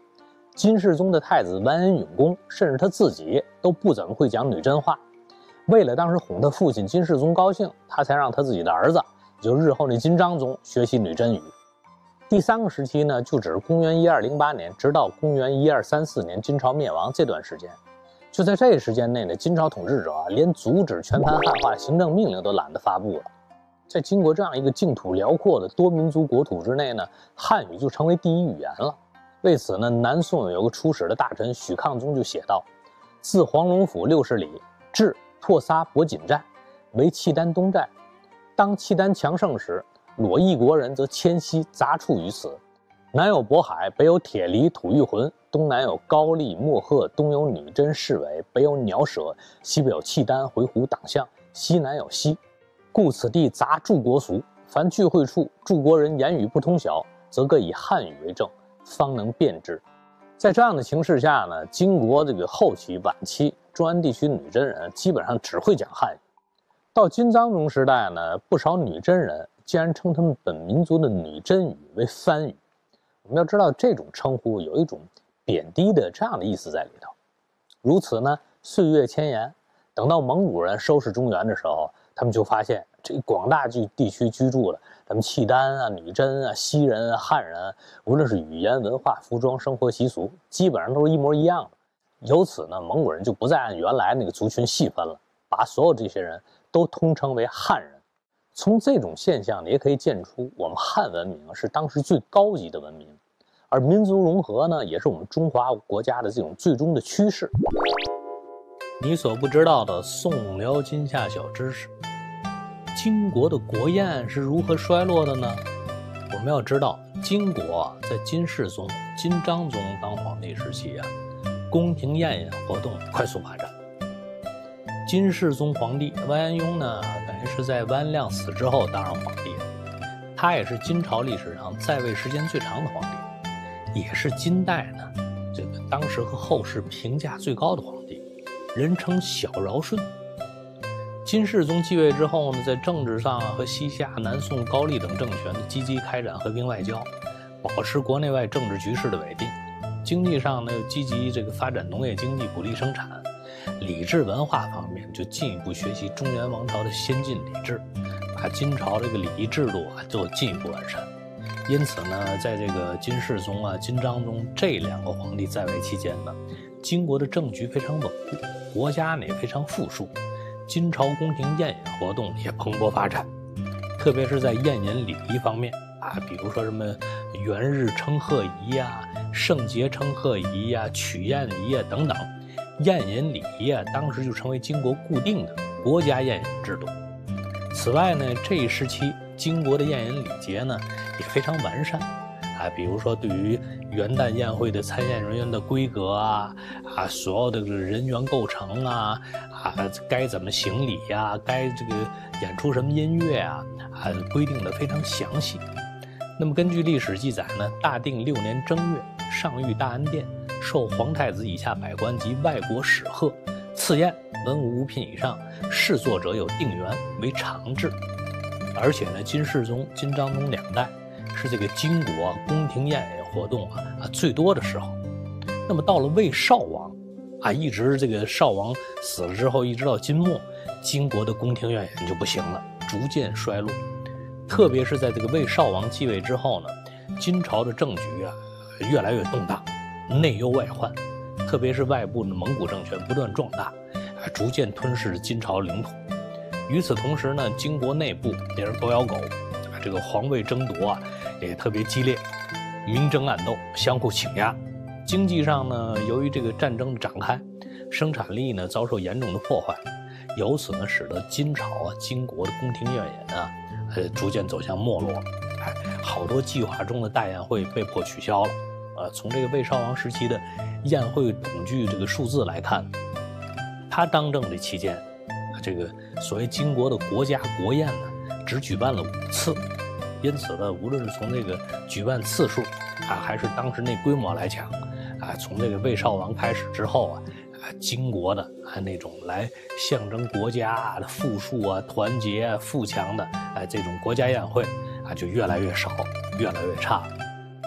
金世宗的太子完颜永公，甚至他自己都不怎么会讲女真话。为了当时哄他父亲金世宗高兴，他才让他自己的儿子，也就日后那金章宗学习女真语。第3个时期呢，就只是公元1208年，直到公元1234年金朝灭亡这段时间。就在这时间内呢，金朝统治者连阻止全盘汉化行政命令都懒得发布了。在金国这样一个境土辽阔的多民族国土之内呢，汉语就成为第一语言了。为此呢，南宋有个出使的大臣许抗宗就写道：自黄龙府60里至拓撒博锦寨，为契丹东寨。当契丹强盛时，裸异国人则迁徙杂处于此。南有渤海，北有铁犁、吐谷浑，东南有高丽、莫赫，东有女真、侍卫，北有鸟舍，西北有契丹、回鹘、党项，西南有西。故此地杂诸国俗，凡聚会处，诸国人言语不通晓，则各以汉语为正，方能辨之。在这样的情势下呢，金国这个后期、晚期中原地区女真人基本上只会讲汉语。到金章宗时代呢，不少女真人竟然称他们本民族的女真语为番语。我们要知道，这种称呼有一种贬低的这样的意思在里头。如此呢，岁月迁延，等到蒙古人收拾中原的时候，他们就发现这广大地区居住的咱们契丹啊、女真啊、西人啊、汉人啊，无论是语言、文化、服装、生活习俗，基本上都是一模一样的。由此呢，蒙古人就不再按原来那个族群细分了，把所有这些人都通称为汉人。从这种现象，也可以见出我们汉文明是当时最高级的文明，而民族融合呢，也是我们中华国家的这种最终的趋势。你所不知道的宋辽金夏小知识：金国的国宴是如何衰落的呢？我们要知道，金国在金世宗、金章宗当皇帝时期宫廷宴饮活动快速发展。金世宗皇帝完颜雍呢，等于是在完颜亮死之后当上皇帝，他也是金朝历史上在位时间最长的皇帝，也是金代呢这个当时和后世评价最高的皇帝，人称小尧舜。金世宗继位之后呢，在政治上和西夏、南宋、高丽等政权积极开展和平外交，保持国内外政治局势的稳定。经济上呢，又积极这个发展农业经济，鼓励生产。礼制文化方面就进一步学习中原王朝的先进礼制，把金朝这个礼仪制度做进一步完善。因此呢，在这个金世宗金章宗这2个皇帝在位期间呢，金国的政局非常稳固，国家呢也非常富庶，金朝宫廷宴饮活动也蓬勃发展，特别是在宴饮礼仪方面比如说什么元日称贺仪圣节称贺仪曲宴仪等等。宴饮礼仪当时就成为金国固定的国家宴饮制度。此外呢，这一时期金国的宴饮礼节呢也非常完善比如说对于元旦宴会的参宴人员的规格所有的人员构成该怎么行礼该这个演出什么音乐规定的非常详细。那么根据历史记载呢，大定6年正月，上御大安殿，受皇太子以下百官及外国使贺，赐宴文武物品以上，侍坐者有定员为常制。而且呢，金世宗、金章宗2代是这个金国宫廷宴饮活动最多的时候。那么到了魏少王一直这个少王死了之后，一直到金末，金国的宫廷宴饮就不行了，逐渐衰落。特别是在这个魏少王继位之后呢，金朝的政局越来越动荡，内忧外患，特别是外部的蒙古政权不断壮大逐渐吞噬金朝领土。与此同时呢，金国内部也是狗咬狗这个皇位争夺也特别激烈，明争暗斗，相互倾轧。经济上呢，由于这个战争的展开，生产力呢遭受严重的破坏，由此呢使得金朝金国的宫廷宴饮逐渐走向没落。好多计划中的大宴会被迫取消了。从这个魏少王时期的宴会统计这个数字来看，他当政的期间这个所谓金国的国家国宴呢只举办了5次。因此呢，无论是从这个举办次数还是当时那规模来讲从这个魏少王开始之后金国的那种来象征国家的富庶团结富强的这种国家宴会就越来越少，越来越差。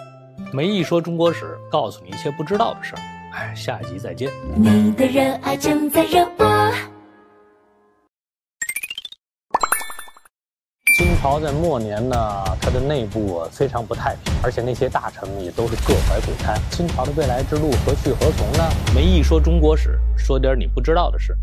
梅姨说中国史，告诉你一切不知道的事儿。下一集再见。 你的热爱正在热播。 金朝在末年呢，它的内部非常不太平，而且那些大臣也都是各怀鬼胎。金朝的未来之路何去何从呢？梅姨说中国史，说点你不知道的事。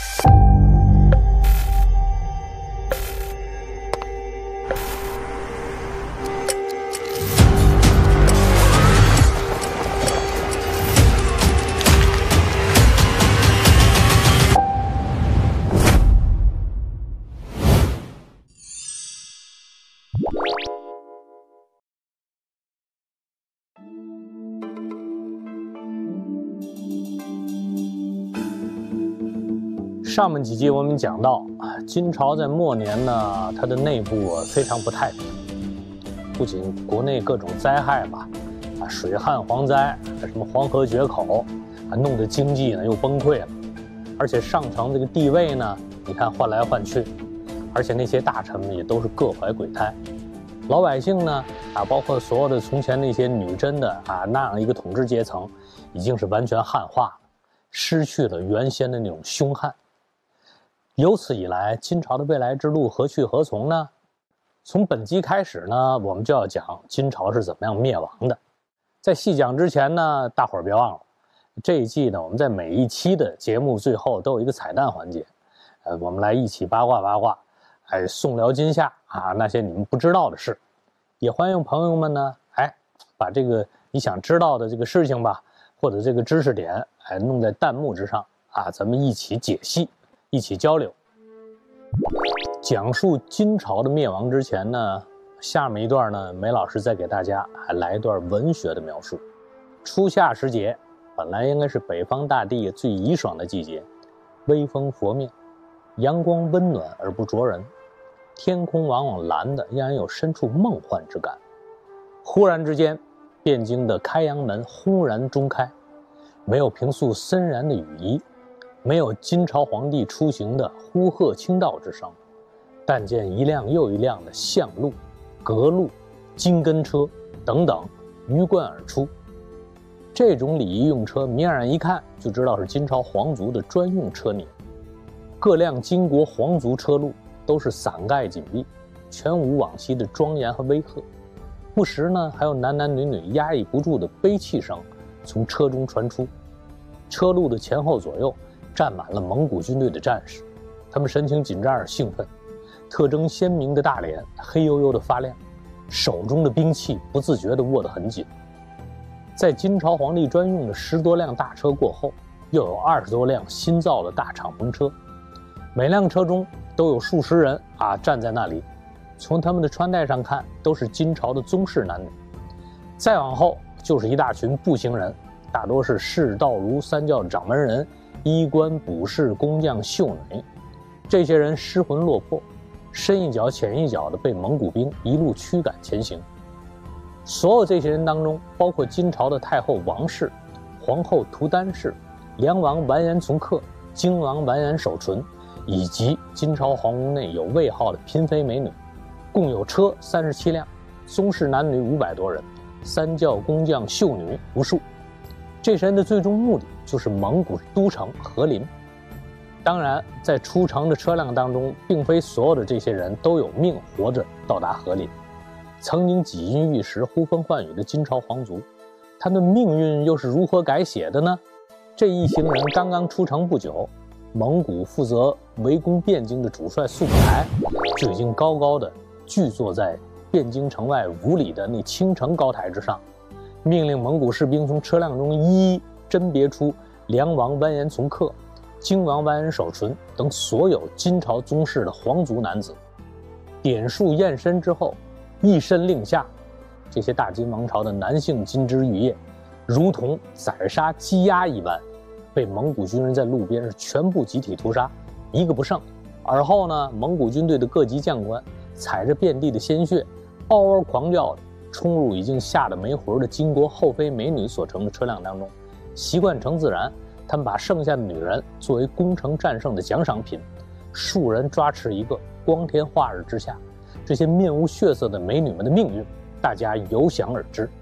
上面几集我们讲到，金朝在末年呢，它的内部非常不太平，不仅国内各种灾害吧，水旱蝗灾，什么黄河决口，弄得经济呢又崩溃了，而且上层这个地位呢，你看换来换去，而且那些大臣们也都是各怀鬼胎，老百姓呢，包括所有的从前那些女真的那样一个统治阶层，已经是完全汉化了，失去了原先的那种凶悍。由此以来，金朝的未来之路何去何从呢？从本集开始呢，我们就要讲金朝是怎么样灭亡的。在细讲之前呢，大伙儿别忘了，这一季呢，我们在每一期的节目最后都有一个彩蛋环节，我们来一起八卦八卦，宋辽金夏那些你们不知道的事。也欢迎朋友们呢，把这个你想知道的这个事情吧，或者这个知识点，弄在弹幕之上咱们一起解析。一起交流。讲述金朝的灭亡之前呢，下面一段呢，梅老师再给大家来一段文学的描述。初夏时节，本来应该是北方大地最宜爽的季节，微风拂面，阳光温暖而不灼人，天空往往蓝的让人有深处梦幻之感。忽然之间，汴京的开阳门轰然中开，没有平素森然的雨衣，没有金朝皇帝出行的呼鹤倾倒之声，但见一辆又一辆的象鹿、革鹿、金根车等等鱼贯而出。这种礼仪用车，明眼一看就知道是金朝皇族的专用车辇。各辆金国皇族车路都是伞盖紧闭，全无往昔的庄严和威吓。不时呢，还有男男女女压抑不住的悲泣声从车中传出。车路的前后左右站满了蒙古军队的战士，他们神情紧张而兴奋，特征鲜明的大脸黑黝黝的发亮，手中的兵器不自觉地握得很紧。在金朝皇帝专用的10多辆大车过后，又有20多辆新造的大敞篷车，每辆车中都有数十人站在那里，从他们的穿戴上看，都是金朝的宗室男女。再往后就是一大群步行人，大多是士道儒三教掌门人、衣冠卜士、工匠秀女。这些人失魂落魄，深一脚浅一脚的被蒙古兵一路驱赶前行。所有这些人当中，包括金朝的太后王氏、皇后图丹氏、梁王完颜从克、荆王完颜守纯，以及金朝皇宫内有位号的嫔妃美女，共有车37辆，宗室男女500多人，三教工匠秀女无数。这些人的最终目的就是蒙古都城和林。当然，在出城的车辆当中，并非所有的这些人都有命活着到达和林。曾经几经玉石、呼风唤雨的金朝皇族，他们的命运又是如何改写的呢？这一行人刚刚出城不久，蒙古负责围攻汴京的主帅速不台就已经高高的踞坐在汴京城外5里的那青城高台之上，命令蒙古士兵从车辆中一一甄别出梁王完颜从克、荆王完颜守纯等所有金朝宗室的皇族男子。点数验身之后，一声令下，这些大金王朝的男性金枝玉叶如同宰杀鸡鸭一般，被蒙古军人在路边是全部集体屠杀，一个不剩。而后呢，蒙古军队的各级将官踩着遍地的鲜血，嗷嗷狂叫的冲入已经吓得没魂的金国后妃美女所乘的车辆当中。习惯成自然，他们把剩下的女人作为攻城战胜的奖赏品，数人抓持一个。光天化日之下，这些面无血色的美女们的命运，大家有想而知。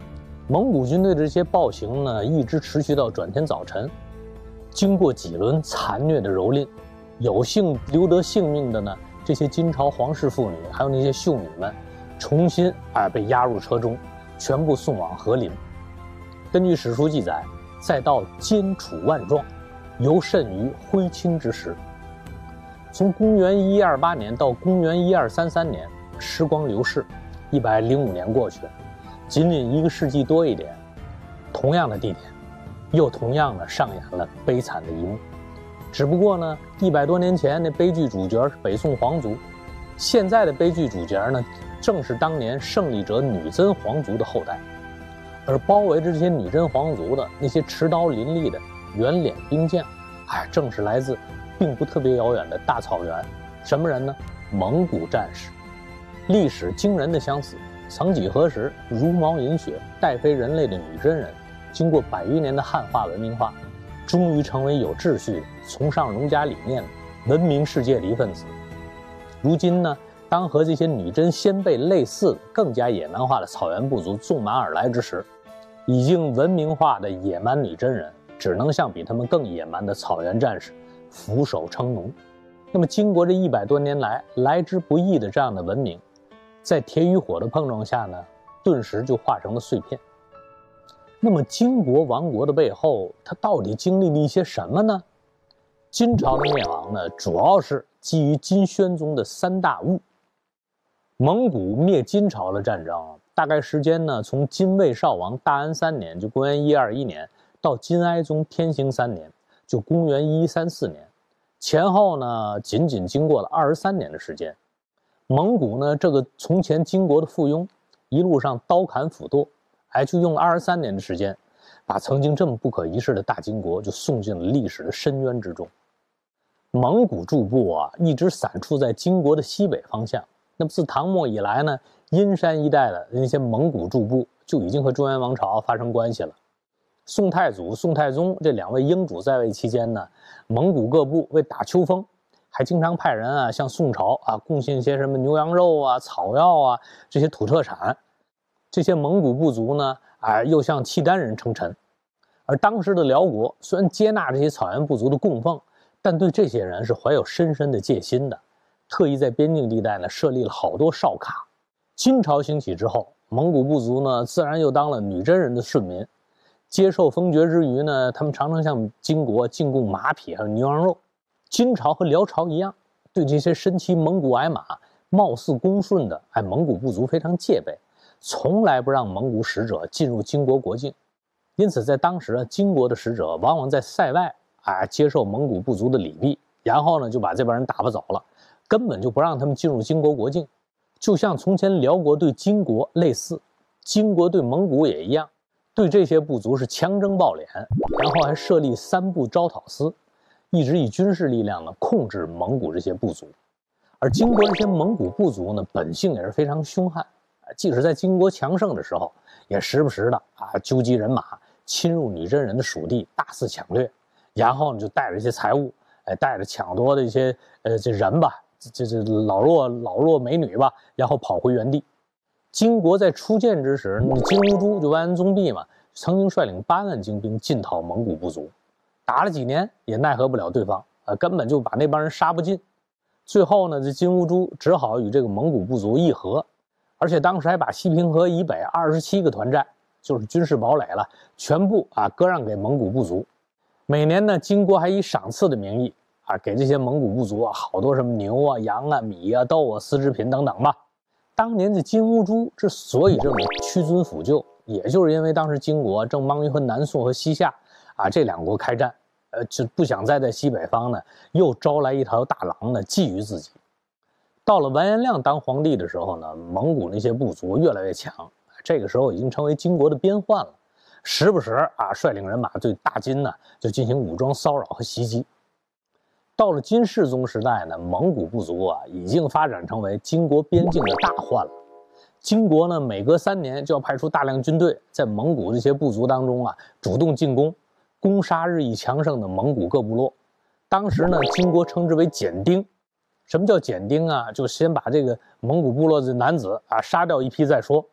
蒙古军队的这些暴行呢，一直持续到转天早晨。经过几轮残虐的蹂躏，有幸留得性命的呢，这些金朝皇室妇女，还有那些秀女们，重新被押入车中，全部送往和林。根据史书记载，再到荆楚万壮，犹甚于徽钦之时。从公元1128年到公元1233年，时光流逝，105年过去了，仅仅1个世纪多一点，同样的地点，又同样的上演了悲惨的一幕。只不过呢，100多年前那悲剧主角是北宋皇族，现在的悲剧主角呢，正是当年胜利者女真皇族的后代。而包围着这些女真皇族的那些持刀林立的圆脸兵将，正是来自并不特别遥远的大草原。什么人呢？蒙古战士。历史惊人的相似。曾几何时，茹毛饮血、带飞人类的女真人，经过100余年的汉化文明化，终于成为有秩序的、崇尚儒家理念的文明世界的一份子。如今呢，当和这些女真先辈类似的、更加野蛮化的草原部族纵马而来之时，已经文明化的野蛮女真人只能向比他们更野蛮的草原战士俯首称奴。那么经过这100多年来之不易的这样的文明，在铁与火的碰撞下呢，顿时就化成了碎片。那么金国亡国的背后，它到底经历了一些什么呢？金朝的灭亡呢，主要是基于金宣宗的3大误。蒙古灭金朝的战争大概时间呢，从金卫少王大安3年，就公元1121年，到金哀宗天兴3年，就公元1134年，前后呢，仅仅经过了23年的时间。蒙古呢，这个从前金国的附庸，一路上刀砍斧剁，就用了23年的时间，把曾经这么不可一世的大金国就送进了历史的深渊之中。蒙古驻部一直散处在金国的西北方向。那么自唐末以来呢，阴山一带的那些蒙古驻部就已经和中原王朝发生关系了。宋太祖、宋太宗这2位英主在位期间呢，蒙古各部为打秋风，还经常派人向宋朝贡献一些什么牛羊肉草药这些土特产。这些蒙古部族呢，又向契丹人称臣。而当时的辽国虽然接纳这些草原部族的供奉，但对这些人是怀有深深的戒心的，特意在边境地带呢设立了好多哨卡。金朝兴起之后，蒙古部族呢自然又当了女真人的顺民，接受封爵之余呢，他们常常向金国进贡马匹还有牛羊肉。金朝和辽朝一样，对这些身骑蒙古矮马、貌似恭顺的蒙古部族非常戒备，从来不让蒙古使者进入金国国境。因此在当时金国的使者往往在塞外接受蒙古部族的礼毕，然后呢就把这帮人打发走了，根本就不让他们进入金国国境。就像从前辽国对金国类似，金国对蒙古也一样，对这些部族是强征暴敛，然后还设立3部招讨司，一直以军事力量呢控制蒙古这些部族。而金国这些蒙古部族呢，本性也是非常凶悍，即使在金国强盛的时候，也时不时的纠集人马侵入女真人的属地，大肆抢掠，然后呢就带着一些财物，带着抢夺的一些这人吧，这老弱美女吧，然后跑回原地。金国在初建之时，金兀术就完颜宗弼嘛，曾经率领8万精兵进讨蒙古部族，打了几年也奈何不了对方，根本就把那帮人杀不尽。最后呢，这金兀术只好与这个蒙古部族议和，而且当时还把西平河以北27个团寨，就是军事堡垒了，全部割让给蒙古部族。每年呢，金国还以赏赐的名义给这些蒙古部族好多什么牛羊米豆丝织品等等吧。当年的金兀术之所以这么屈尊辅就，也就是因为当时金国正忙于和南宋和西夏这2国开战，就不想再在西北方呢又招来一条大狼呢觊觎自己。到了完颜亮当皇帝的时候呢，蒙古那些部族越来越强，这个时候已经成为金国的边患了，时不时率领人马对大金呢就进行武装骚扰和袭击。到了金世宗时代呢，蒙古部族已经发展成为金国边境的大患了。金国呢每隔3年就要派出大量军队在蒙古这些部族当中主动进攻，攻杀日益强盛的蒙古各部落。当时呢，金国称之为减丁。什么叫减丁就先把这个蒙古部落的男子杀掉一批再说。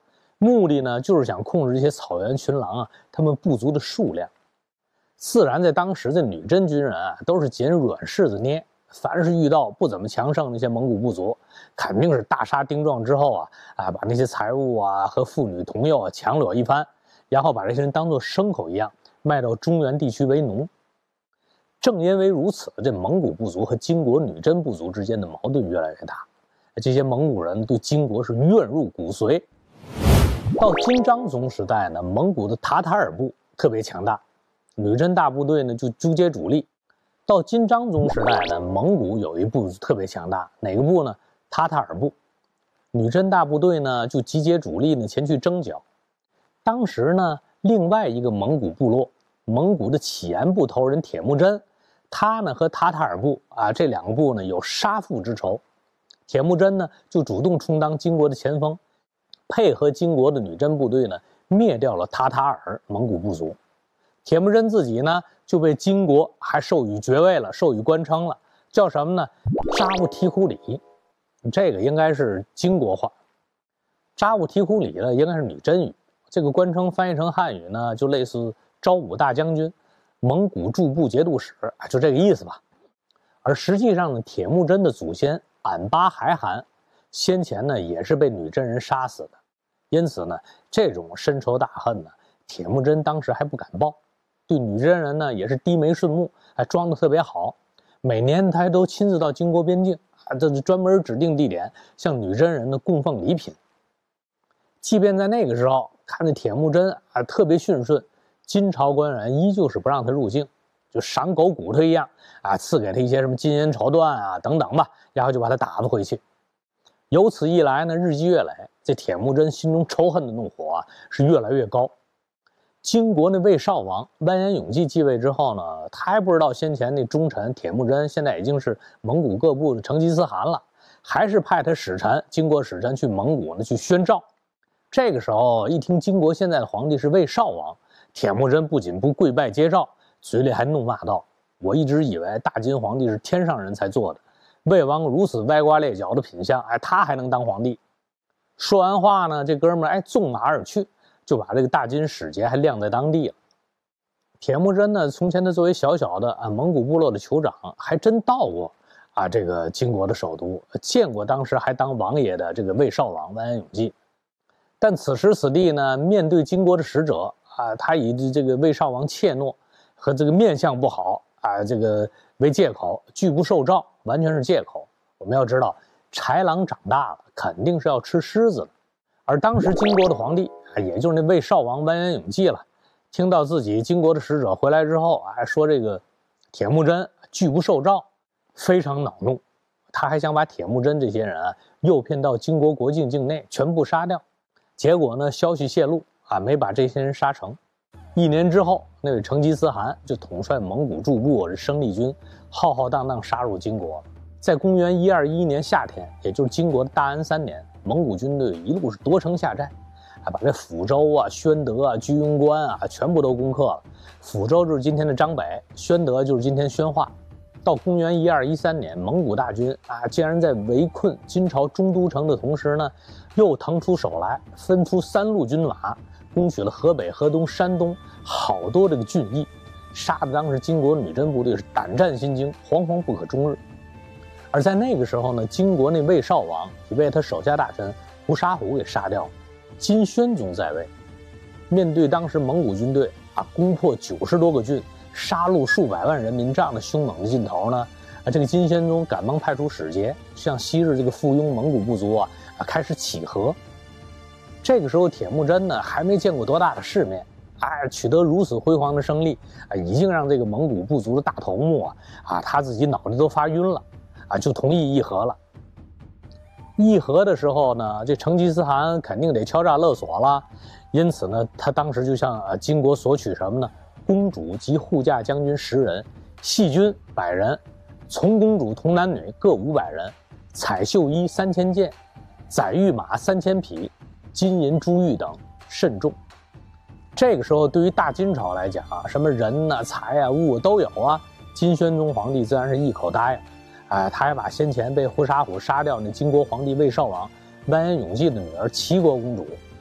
目的呢就是想控制这些草原群狼啊，他们部族的数量。自然在当时的女真军人啊，都是捡软柿子捏，凡是遇到不怎么强盛那些蒙古部族，肯定是大杀丁壮之后把那些财物啊和妇女童幼强掠一番，然后把这些人当作牲口一样卖到中原地区为奴。正因为如此，这蒙古部族和金国女真部族之间的矛盾越来越大，这些蒙古人对金国是怨入骨髓。到金章宗时代呢，蒙古的塔塔尔部特别强大，女真大部队呢就纠结主力。到金章宗时代呢，蒙古有一部特别强大，哪个部呢？塔塔尔部。女真大部队呢就集结主力呢前去征剿。当时呢，另外一个蒙古部落，蒙古的乞颜部头人铁木真，他呢和塔塔尔部这两个部呢有杀父之仇。铁木真呢就主动充当金国的前锋，配合金国的女真部队呢灭掉了塔塔尔蒙古部族。铁木真自己呢就被金国还授予爵位了，授予官称了，叫什么呢？扎布提忽里，这个应该是金国话。扎布提忽里呢应该是女真语，这个官称翻译成汉语呢就类似昭武大将军、蒙古驻部节度使，就这个意思吧。而实际上呢，铁木真的祖先俺巴还汗先前呢也是被女真人杀死的，因此呢这种深仇大恨呢，铁木真当时还不敢报。对女真人呢也是低眉顺目，还装得特别好。每年他都亲自到金国边境这是专门指定地点向女真人呢供奉礼品。即便在那个时候，看着铁木真特别驯顺，金朝官员依旧是不让他入境，就赏狗骨头一样赐给他一些什么金银绸缎等等吧，然后就把他打发回去。由此一来呢，日积月累，这铁木真心中仇恨的怒火是越来越高。金国那魏少王完颜永济继位之后呢，他还不知道先前那忠臣铁木真现在已经是蒙古各部的成吉思汗了，还是派他使臣金国使臣去蒙古呢去宣诏。这个时候一听金国现在的皇帝是魏少王，铁木真不仅不跪拜接诏，嘴里还怒骂道：我一直以为大金皇帝是天上人才做的，魏王如此歪瓜裂角的品相，他还能当皇帝？说完话呢，这哥们纵马而去，就把这个大金使节还晾在当地了。铁木真呢，从前他作为小小的蒙古部落的酋长，还真到过这个金国的首都，见过当时还当王爷的这个魏少王完颜永济。但此时此地呢，面对金国的使者他以这个魏少王怯懦和这个面相不好这个为借口，拒不受诏，完全是借口。我们要知道，豺狼长大了肯定是要吃狮子的。而当时金国的皇帝也就是那魏少王完颜永济了，听到自己金国的使者回来之后说这个铁木真拒不受诏，非常恼怒。他还想把铁木真这些人诱骗到金国国境境内全部杀掉。结果呢，消息泄露没把这些人杀成。1年之后，那位成吉思汗就统帅蒙古驻部生力军浩浩荡荡杀入金国。在公元1211年夏天，也就是金国的大安3年，蒙古军队一路是夺城下寨，把这抚州宣德居庸关全部都攻克了。抚州就是今天的张北，宣德就是今天宣化。到公元1213年，蒙古大军竟然在围困金朝中都城的同时呢，又腾出手来，分出3路军马，攻取了河北、河东、山东好多这个郡邑，杀的当时金国女真部队是胆战心惊，惶惶不可终日。而在那个时候呢，金国那魏少王也被他手下大臣胡沙虎给杀掉了。金宣宗在位，面对当时蒙古军队攻破90多个郡，杀戮数百万人民这样的凶猛的劲头呢，这个金宣宗赶忙派出使节向昔日这个附庸蒙古部族开始乞和。这个时候铁木真呢还没见过多大的世面，取得如此辉煌的胜利已经让这个蒙古部族的大头目他自己脑袋都发晕了就同意议和了。议和的时候呢，这成吉思汗肯定得敲诈勒索了，因此呢，他当时就向金国索取什么呢？公主及护驾将军10人，细军100人，从公主童男女各500人，彩绣衣3000件，载玉马3000匹，金银珠玉等甚重。这个时候对于大金朝来讲什么人财物都有金宣宗皇帝自然是一口答应。他还把先前被胡沙虎杀掉那金国皇帝魏少王完颜永济的女儿齐国公主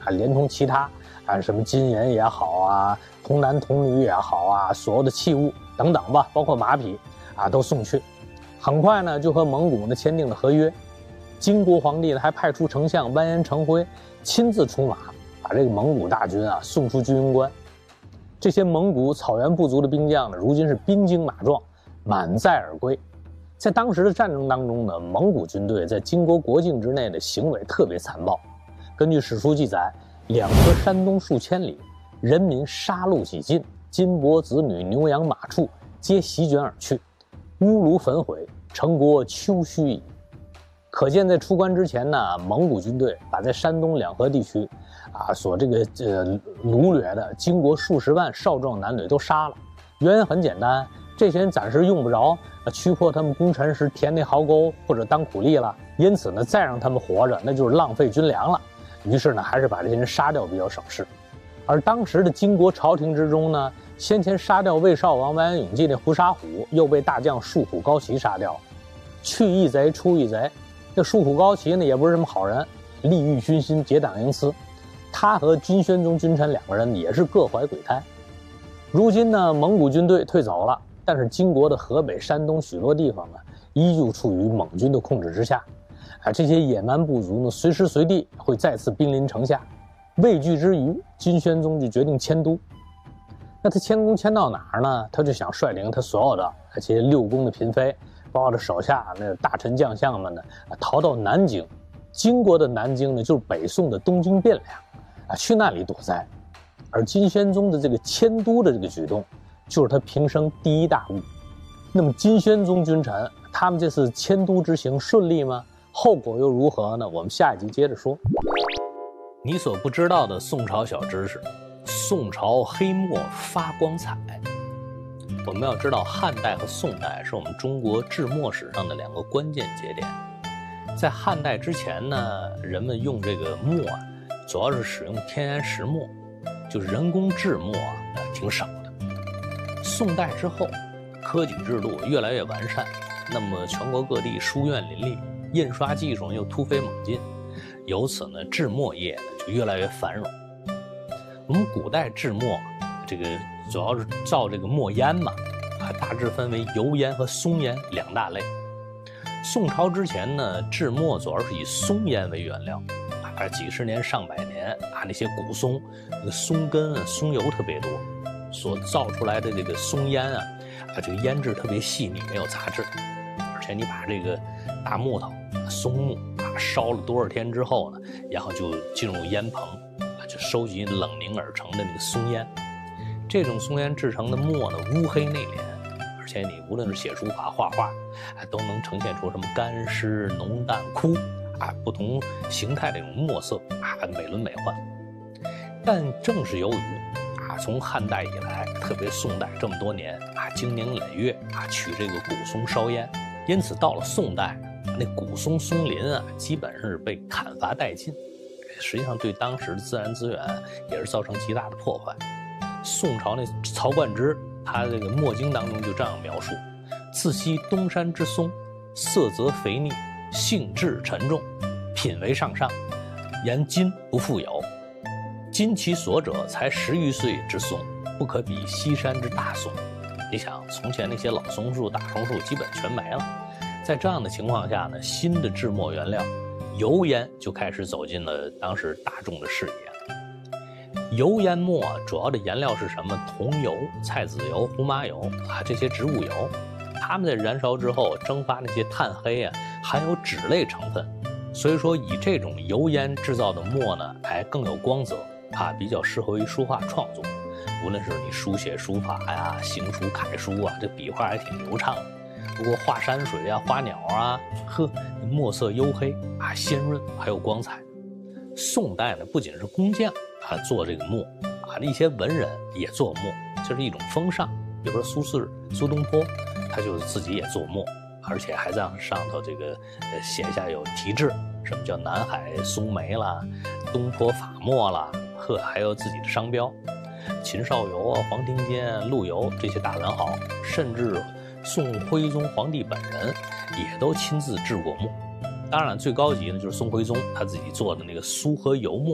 连同其他什么金银也好啊，童男童女也好啊，所有的器物等等吧，包括马匹都送去。很快呢，就和蒙古呢签订了合约。金国皇帝呢还派出丞相完颜成辉亲自出马，把这个蒙古大军送出居庸关。这些蒙古草原部族的兵将呢，如今是兵精马壮，满载而归。在当时的战争当中呢，蒙古军队在金国国境之内的行为特别残暴。根据史书记载，两河山东数千里，人民杀戮几尽，金帛子女牛羊马畜皆席卷而去，屋庐焚毁，城国丘墟矣。可见在出关之前呢，蒙古军队把在山东两河地区所掳掠的金国数十万少壮男女都杀了。原因很简单，这些人暂时用不着驱迫他们功臣时填那壕沟或者当苦力了，因此呢，再让他们活着那就是浪费军粮了。于是呢，还是把这些人杀掉比较省事。而当时的金国朝廷之中呢，先前杀掉魏少王完颜永济那胡沙虎，又被大将树虎高齐杀掉，去一贼出一贼。这树虎高齐呢，也不是什么好人，利欲熏心，结党营私。他和金宣宗君臣两个人也是各怀鬼胎。如今呢，蒙古军队退走了，但是金国的河北、山东许多地方呢，依旧处于蒙军的控制之下。这些野蛮部族呢，随时随地会再次兵临城下。畏惧之余，金宣宗就决定迁都。那他迁宫迁到哪儿呢？他就想率领他所有的这些六宫的嫔妃，包括手下那大臣将相们呢，逃到南京。金国的南京呢，就是北宋的东京汴梁，去那里躲灾。而金宣宗的这个迁都的这个举动，就是他平生第一大误。那么金宣宗君臣他们这次迁都之行顺利吗？后果又如何呢？我们下一集接着说。你所不知道的宋朝小知识：宋朝黑墨发光彩。我们要知道，汉代和宋代是我们中国制墨史上的两个关键节点。在汉代之前呢，人们用这个墨主要是使用天然石墨，就是人工制墨挺少的。宋代之后，科举制度越来越完善，那么全国各地书院林立，印刷技术又突飞猛进，由此呢，制墨业就越来越繁荣。我们古代制墨，这个主要是造这个墨烟嘛，大致分为油烟和松烟两大类。宋朝之前呢，制墨主要是以松烟为原料，几十年上百年那些古松，那个松根松油特别多，所造出来的这个松烟这个烟质特别细腻，没有杂质。而且你把这个大木头松木烧了多少天之后呢，然后就进入烟棚，就收集冷凝而成的那个松烟。这种松烟制成的墨呢，乌黑内敛，而且你无论是写书法、画画，都能呈现出什么干湿、浓淡、枯不同形态的这种墨色美轮美奂。但正是由于从汉代以来，特别宋代这么多年经年累月取这个古松烧烟，因此到了宋代，那古松松林基本是被砍伐殆尽，实际上对当时的自然资源也是造成极大的破坏。宋朝那曹冠之他这个墨经当中就这样描述：自惜东山之松，色泽肥腻，性质沉重，品为上上，言今不复有。今其所者，才10余岁之松，不可比西山之大松。你想，从前那些老松树、大松树基本全没了。在这样的情况下呢，新的制墨原料油烟就开始走进了当时大众的视野。油烟墨主要的颜料是什么？桐油、菜籽油、胡麻油这些植物油，它们在燃烧之后蒸发那些炭黑含有酯类成分，所以说以这种油烟制造的墨呢，更有光泽比较适合于书画创作。无论是你书写书法呀、行书楷书这笔画还挺流畅的。不过画山水花鸟墨色黝黑鲜润，还有光彩。宋代呢，不仅是工匠做这个墨一些文人也做墨，就是一种风尚。比如说苏轼、苏东坡，他就自己也做墨，而且还在上头这个写下有题制，什么叫南海松梅啦、东坡法墨啦，还有自己的商标。秦少游黄庭坚、陆游这些大文豪，甚至宋徽宗皇帝本人也都亲自制过墨。当然最高级呢，就是宋徽宗他自己做的那个苏和油墨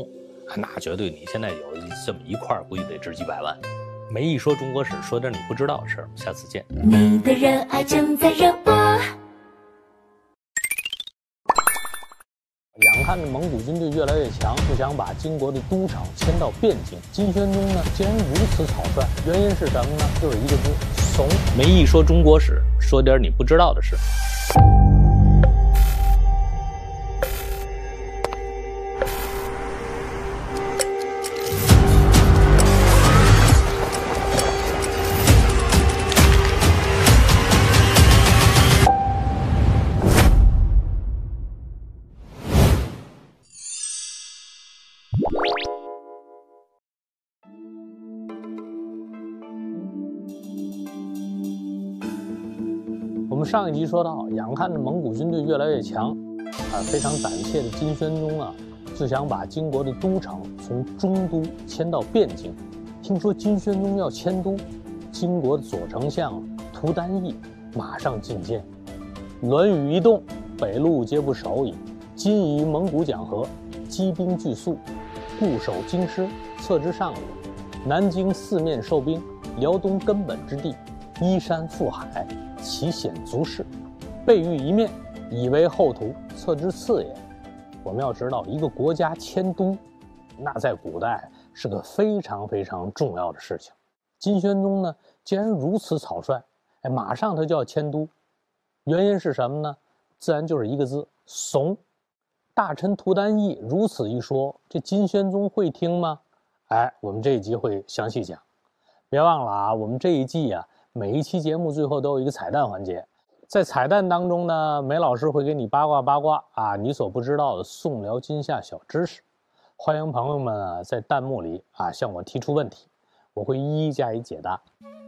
那绝对你现在有这么一块，估计得值几百万。没一说中国史，说点你不知道的事儿。下次见。 你的热爱正在热播。 眼看着蒙古军队越来越强，不想把金国的都城迁到汴京。金宣宗呢，竟然如此草率，原因是什么呢？就是一个字：怂。没一说中国史，说点你不知道的事。我们上一集说到，眼看着蒙古军队越来越强，非常胆怯的金宣宗啊，就想把金国的都城从中都迁到汴京。听说金宣宗要迁都，金国的左丞相图丹翼马上进谏。论语一动，北路皆不守矣。今以蒙古讲和，积兵俱速，固守京师，策之上也。南京四面受兵，辽东根本之地，依山附海，其险足恃，备御一面，以为后图，策之次也。我们要知道，一个国家迁都，那在古代是个非常非常重要的事情。金宣宗呢，既然如此草率，马上他就要迁都，原因是什么呢？自然就是一个字：怂。大臣图丹翼如此一说，这金宣宗会听吗？我们这一集会详细讲。别忘了啊，我们这一季啊，每一期节目最后都有一个彩蛋环节，在彩蛋当中呢，梅老师会给你八卦啊，你所不知道的宋辽金夏小知识。欢迎朋友们啊，在弹幕里啊向我提出问题，我会一一加以解答。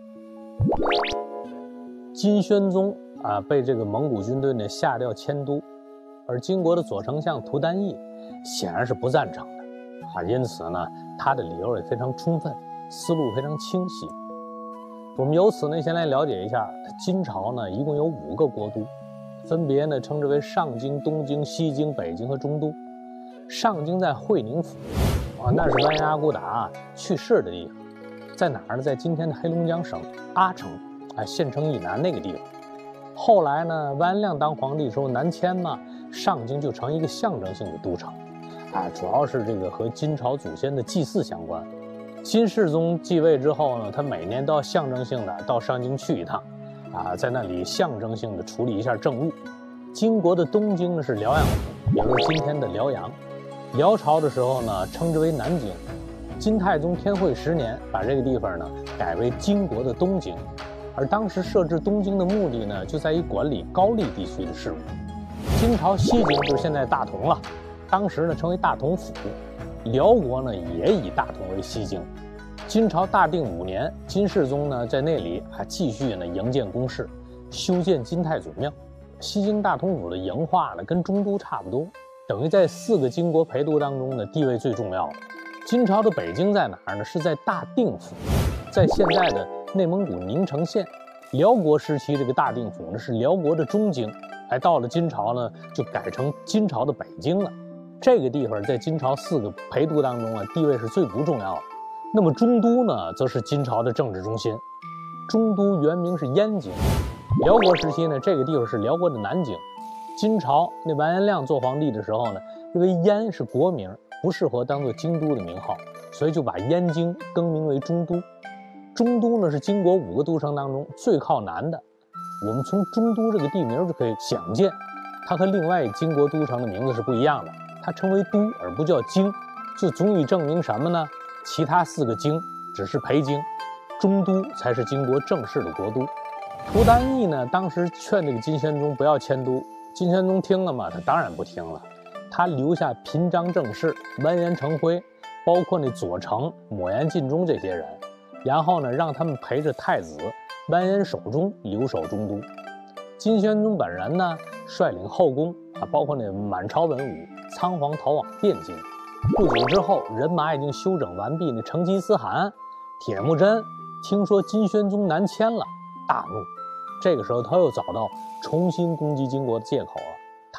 金宣宗啊被这个蒙古军队呢下调迁都，而金国的左丞相图丹翼显然是不赞成的啊，因此呢，他的理由也非常充分，思路非常清晰。我们由此呢，先来了解一下，金朝呢一共有5个国都，分别呢称之为上京、东京、西京、北京和中都。上京在会宁府啊，那是完颜阿骨打去世的地方，在哪儿呢？在今天的黑龙江省阿城县城以南那个地方。后来呢，完颜亮当皇帝的时候南迁嘛，上京就成一个象征性的都城，主要是这个和金朝祖先的祭祀相关。金世宗继位之后呢，他每年都要象征性的到上京去一趟，在那里象征性的处理一下政务。金国的东京呢是辽阳府，也就是今天的辽阳。辽朝的时候呢，称之为南京。金太宗天会10年，把这个地方呢改为金国的东京。而当时设置东京的目的呢，就在于管理高丽地区的事务。金朝西京就是现在大同了，当时呢称为大同府。辽国呢也以大同为西京。金朝大定5年，金世宗呢在那里继续呢营建宫室，修建金太祖庙。西京大同府的营化呢跟中都差不多，等于在4个金国陪都当中呢地位最重要的。金朝的北京在哪儿呢？是在大定府，在现在的内蒙古宁城县。辽国时期这个大定府呢是辽国的中京，到了金朝呢就改成金朝的北京了。这个地方在金朝4个陪都当中地位是最不重要的。那么中都呢，则是金朝的政治中心。中都原名是燕京。辽国时期呢，这个地方是辽国的南京。金朝那完颜亮做皇帝的时候呢，认为燕是国名，不适合当做京都的名号，所以就把燕京更名为中都。中都呢是金国5个都城当中最靠南的。我们从中都这个地名就可以想见，它和另外金国都城的名字是不一样的。它称为都而不叫京，就足以证明什么呢？其他4个京只是陪京，中都才是金国正式的国都。图丹翼呢，当时劝这个金宣宗不要迁都，金宣宗听了嘛，他当然不听了。他留下平章政事、完颜成辉，包括那左丞、抹颜进忠这些人，然后呢，让他们陪着太子完颜守忠留守中都。金宣宗本人呢，率领后宫包括那满朝文武，仓皇逃往汴京。不久之后，人马已经休整完毕。那成吉思汗、铁木真听说金宣宗南迁了，大怒。这个时候，他又找到重新攻击金国的借口了。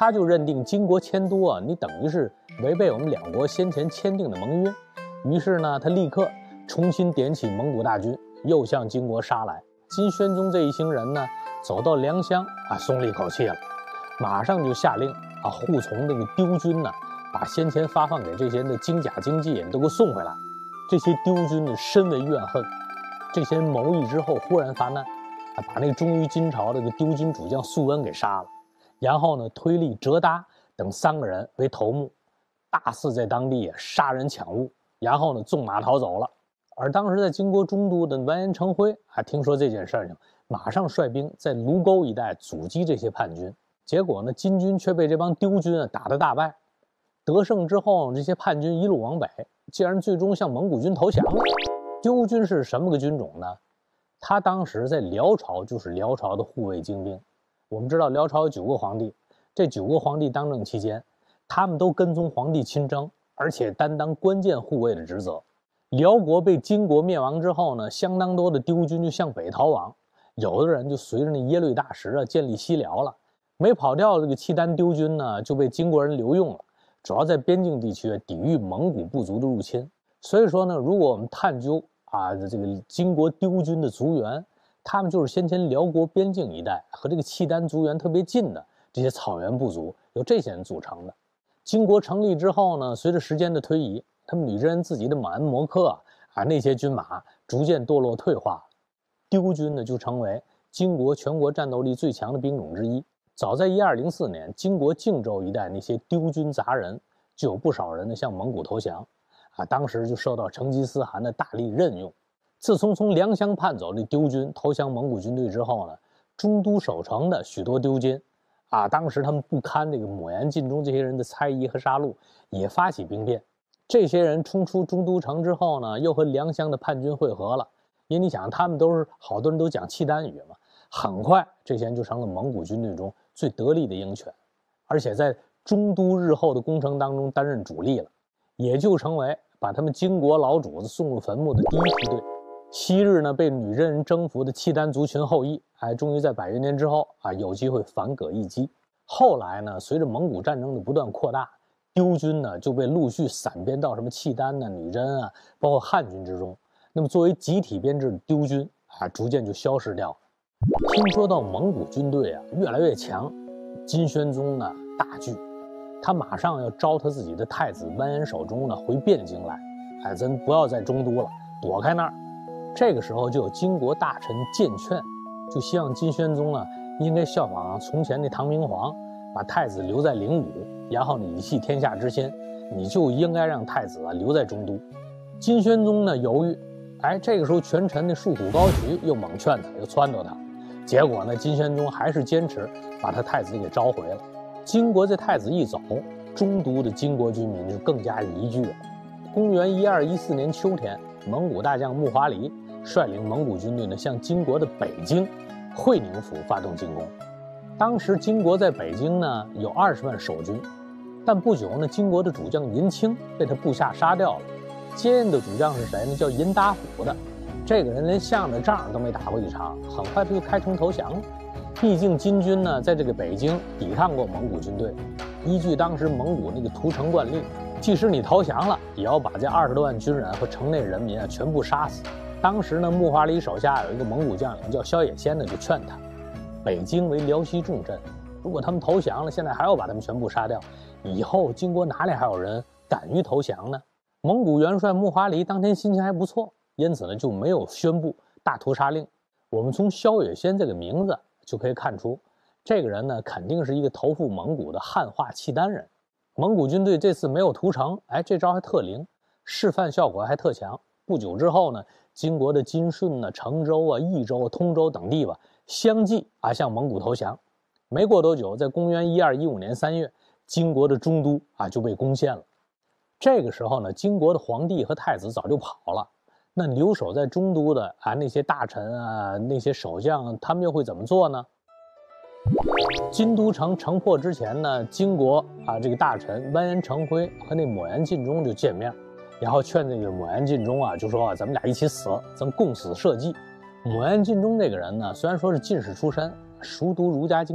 他就认定金国迁都啊，你等于是违背我们两国先前签订的盟约。于是呢，他立刻重新点起蒙古大军，又向金国杀来。金宣宗这一行人呢，走到良乡啊，松了一口气了，马上就下令啊，护从这个丢军呢，把先前发放给这些人的精甲精骑都给我送回来。这些丢军呢，深为怨恨。这些人谋议之后，忽然发难，啊，把那个忠于金朝的这个丢军主将素恩给杀了。然后呢，推力哲达等3个人为头目，大肆在当地杀人抢物，然后呢，纵马逃走了。而当时在金国中都的完颜成辉啊，听说这件事情，马上率兵在卢沟一带阻击这些叛军。结果呢，金军却被这帮丢军打得大败。得胜之后，这些叛军一路往北，竟然最终向蒙古军投降了。丢军是什么个军种呢？他当时在辽朝就是辽朝的护卫精兵。我们知道辽朝有9个皇帝，这9个皇帝当政期间，他们都跟踪皇帝亲征，而且担当关键护卫的职责。辽国被金国灭亡之后呢，相当多的丢军就向北逃亡，有的人就随着那耶律大石建立西辽了。没跑掉的这个契丹丢军呢，就被金国人留用了，主要在边境地区抵御蒙古部族的入侵。所以说呢，如果我们探究这个金国丢军的族源，他们就是先前辽国边境一带和这个契丹族源特别近的这些草原部族，由这些人组成的。金国成立之后呢，随着时间的推移，他们女真人自己的满恩摩克那些军马逐渐堕落退化，丢军呢就成为金国全国战斗力最强的兵种之一。早在1204年，金国靖州一带那些丢军杂人就有不少人呢向蒙古投降当时就受到成吉思汗的大力任用。自从良乡叛走的丢军投降蒙古军队之后呢，中都守城的许多丢军当时他们不堪这个抹颜进忠这些人的猜疑和杀戮，也发起兵变。这些人冲出中都城之后呢，又和良乡的叛军会合了。因为你想，他们都是好多人都讲契丹语嘛，很快这些人就成了蒙古军队中最得力的鹰犬，而且在中都日后的攻城当中担任主力了，也就成为把他们金国老主子送入坟墓的第一梯队。昔日呢被女真人征服的契丹族群后裔，终于在100余年之后有机会反戈一击。后来呢，随着蒙古战争的不断扩大，丢军呢就被陆续散编到什么契丹女真包括汉军之中。那么作为集体编制的丢军逐渐就消失掉了。听说到蒙古军队越来越强，金宣宗呢大惧，他马上要招他自己的太子完颜守忠呢回汴京来，咱不要在中都了，躲开那儿。这个时候就有金国大臣谏劝，就希望金宣宗呢应该效仿从前的唐明皇，把太子留在灵武，然后你系天下之先，你就应该让太子留在中都。金宣宗呢犹豫，这个时候权臣的树虎高渠又猛劝他，又撺掇他，结果呢金宣宗还是坚持把他太子给召回了。金国这太子一走，中都的金国军民就更加疑惧了。公元1214年秋天，蒙古大将木华黎率领蒙古军队呢向金国的北京会宁府发动进攻。当时金国在北京呢有20万守军，但不久呢，金国的主将银青被他部下杀掉了。接任的主将是谁呢？叫银达虎的。这个人连项的仗都没打过一场，很快他就开城投降了。毕竟金军呢在这个北京抵抗过蒙古军队，依据当时蒙古那个屠城惯例，即使你投降了，也要把这20多万军人和城内人民全部杀死。当时呢，木华黎手下有一个蒙古将领叫萧野先的，就劝他，北京为辽西重镇，如果他们投降了，现在还要把他们全部杀掉，以后金国哪里还有人敢于投降呢？蒙古元帅木华黎当天心情还不错，因此呢就没有宣布大屠杀令。我们从萧野先这个名字就可以看出，这个人呢肯定是一个投附蒙古的汉化契丹人。蒙古军队这次没有屠城，这招还特灵，示范效果还特强。不久之后呢，金国的金顺成州益州通州等地相继向蒙古投降。没过多久，在公元1215年3月，金国的中都就被攻陷了。这个时候呢，金国的皇帝和太子早就跑了，那留守在中都的那些大臣那些守将，他们又会怎么做呢？金都城城破之前呢，金国这个大臣完颜成辉和那抹颜进忠就见面，然后劝这个抹颜进忠就说咱们俩一起死，咱们共死社稷。抹颜进忠这个人呢，虽然说是进士出身，熟读儒家经典，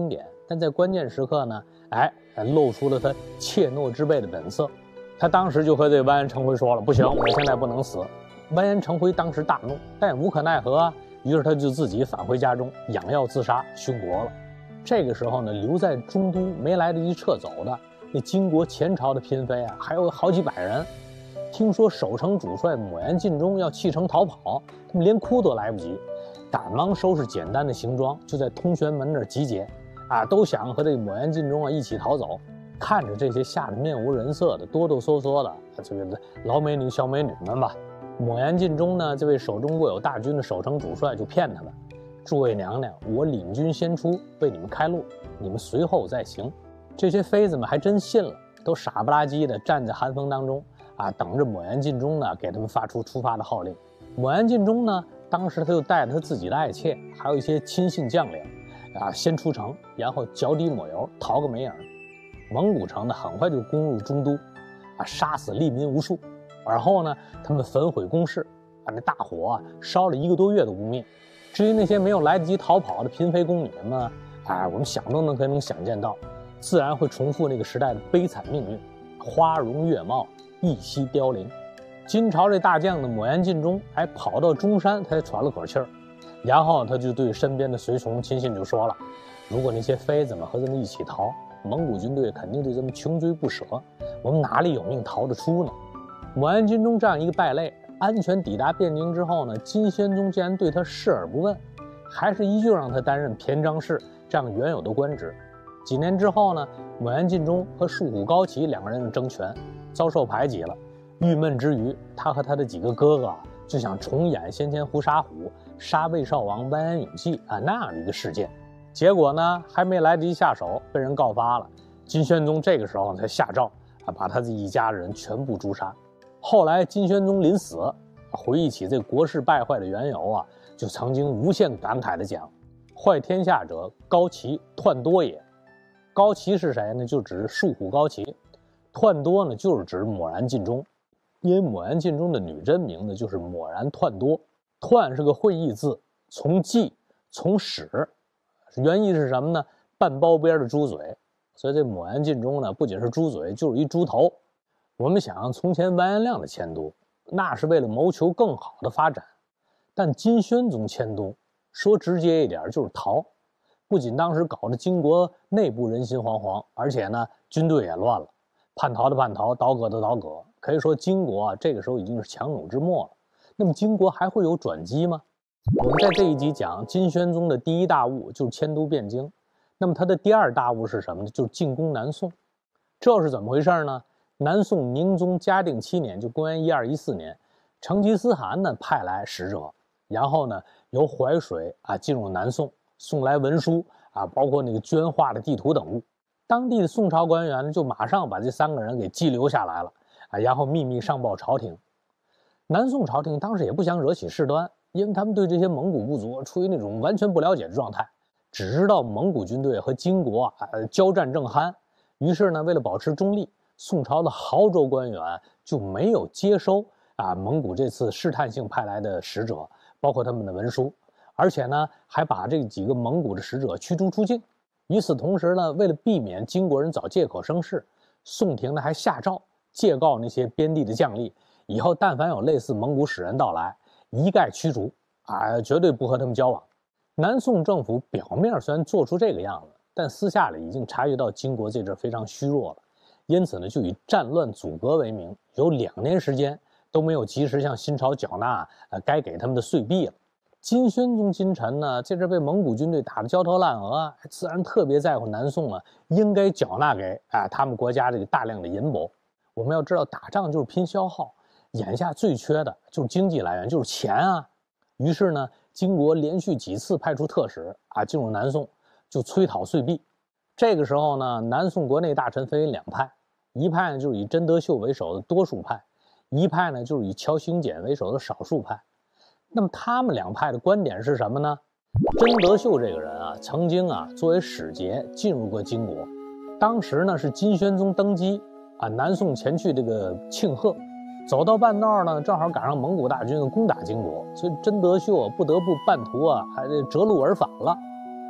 但在关键时刻呢，露出了他怯懦之辈的本色。他当时就和这完颜成辉说了：“不行，我现在不能死。”完颜成辉当时大怒，但也无可奈何啊，于是他就自己返回家中养药自杀殉国了。这个时候呢，留在中都没来得及撤走的那金国前朝的嫔妃啊，还有好几百人。听说守城主帅抹颜进忠要弃城逃跑，他们连哭都来不及，赶忙收拾简单的行装，就在通玄门那儿集结，都想和这个抹颜进忠一起逃走。看着这些吓得面无人色的、哆哆嗦嗦的这个老美女、小美女们吧，抹颜进忠呢，这位手中握有大军的守城主帅就骗他们：“诸位娘娘，我领军先出，为你们开路，你们随后再行。”这些妃子们还真信了，都傻不拉几的站在寒风当中等着抹颜进忠呢给他们发出出发的号令。抹颜进忠呢，当时他就带着他自己的爱妾，还有一些亲信将领先出城，然后脚底抹油，逃个没影。蒙古城呢，很快就攻入中都，杀死利民无数。而后呢，他们焚毁宫室，那大火烧了1个多月都不灭。至于那些没有来得及逃跑的嫔妃宫女们，我们想都可能想见到，自然会重复那个时代的悲惨命运，花容月貌，一夕凋零。金朝这大将的抹颜进忠还跑到中山，他才喘了口气儿，然后他就对身边的随从亲信就说了：“如果那些妃子们和咱们一起逃，蒙古军队肯定对咱们穷追不舍，我们哪里有命逃得出呢？”抹颜进忠这样一个败类，安全抵达汴京之后呢，金宣宗竟然对他视而不问，还是依旧让他担任偏章事这样原有的官职。几年之后呢，抹颜进忠和树虎高齐2个人争权，遭受排挤了。郁闷之余，他和他的几个哥哥就想重演先前胡沙虎杀魏少王完颜永济那样的一个事件。结果呢，还没来得及下手，被人告发了。金宣宗这个时候才下诏把他这一家人全部诛杀。后来金宣宗临死，回忆起这国事败坏的缘由就曾经无限感慨地讲：“坏天下者，高齐彖多也。”高齐是谁呢？就指树虎高齐。彖多呢，就是指抹然进忠。因为抹然进忠的女真名字就是抹然彖多，彖是个会意字，从记从始，原意是什么呢？半包边的猪嘴。所以这抹然进忠呢，不仅是猪嘴，就是一猪头。我们想，从前完颜亮的迁都，那是为了谋求更好的发展，但金宣宗迁都，说直接一点就是逃。不仅当时搞得金国内部人心惶惶，而且呢，军队也乱了，叛逃的叛逃，倒戈的倒戈。可以说金国这个时候已经是强弩之末了。那么金国还会有转机吗？我们在这一集讲金宣宗的第一大务就是迁都汴京，那么他的第二大务是什么呢？就是进攻南宋。这是怎么回事呢？南宋宁宗嘉定7年，就公元1214年，成吉思汗呢派来使者，然后呢由淮水进入南宋，送来文书包括那个绢画的地图等物。当地的宋朝官员就马上把这3个人给羁留下来了然后秘密上报朝廷。南宋朝廷当时也不想惹起事端，因为他们对这些蒙古部族处于那种完全不了解的状态，只知道蒙古军队和金国交战正酣。于是呢，为了保持中立，宋朝的濠州官员就没有接收蒙古这次试探性派来的使者，包括他们的文书，而且呢还把这几个蒙古的使者驱逐出境。与此同时呢，为了避免金国人找借口生事，宋廷呢还下诏戒告那些边地的将领，以后但凡有类似蒙古使人到来，一概驱逐绝对不和他们交往。南宋政府表面虽然做出这个样子，但私下里已经察觉到金国这阵非常虚弱了，因此呢就以战乱阻隔为名，有2年时间都没有及时向新朝缴纳该给他们的岁币了。金宣宗金臣呢，这阵被蒙古军队打得焦头烂额自然特别在乎南宋应该缴纳给他们国家这个大量的银帛。我们要知道，打仗就是拼消耗，眼下最缺的就是经济来源，就是钱于是呢，金国连续几次派出特使进入南宋，就催讨岁币。这个时候呢，南宋国内大臣分为2派，一派呢就是以真德秀为首的多数派，一派呢就是以乔兴简为首的少数派。那么他们2派的观点是什么呢？真德秀这个人曾经作为使节进入过金国，当时呢是金宣宗登基南宋前去这个庆贺，走到半道呢，正好赶上蒙古大军攻打金国，所以真德秀不得不半途还折路而返了。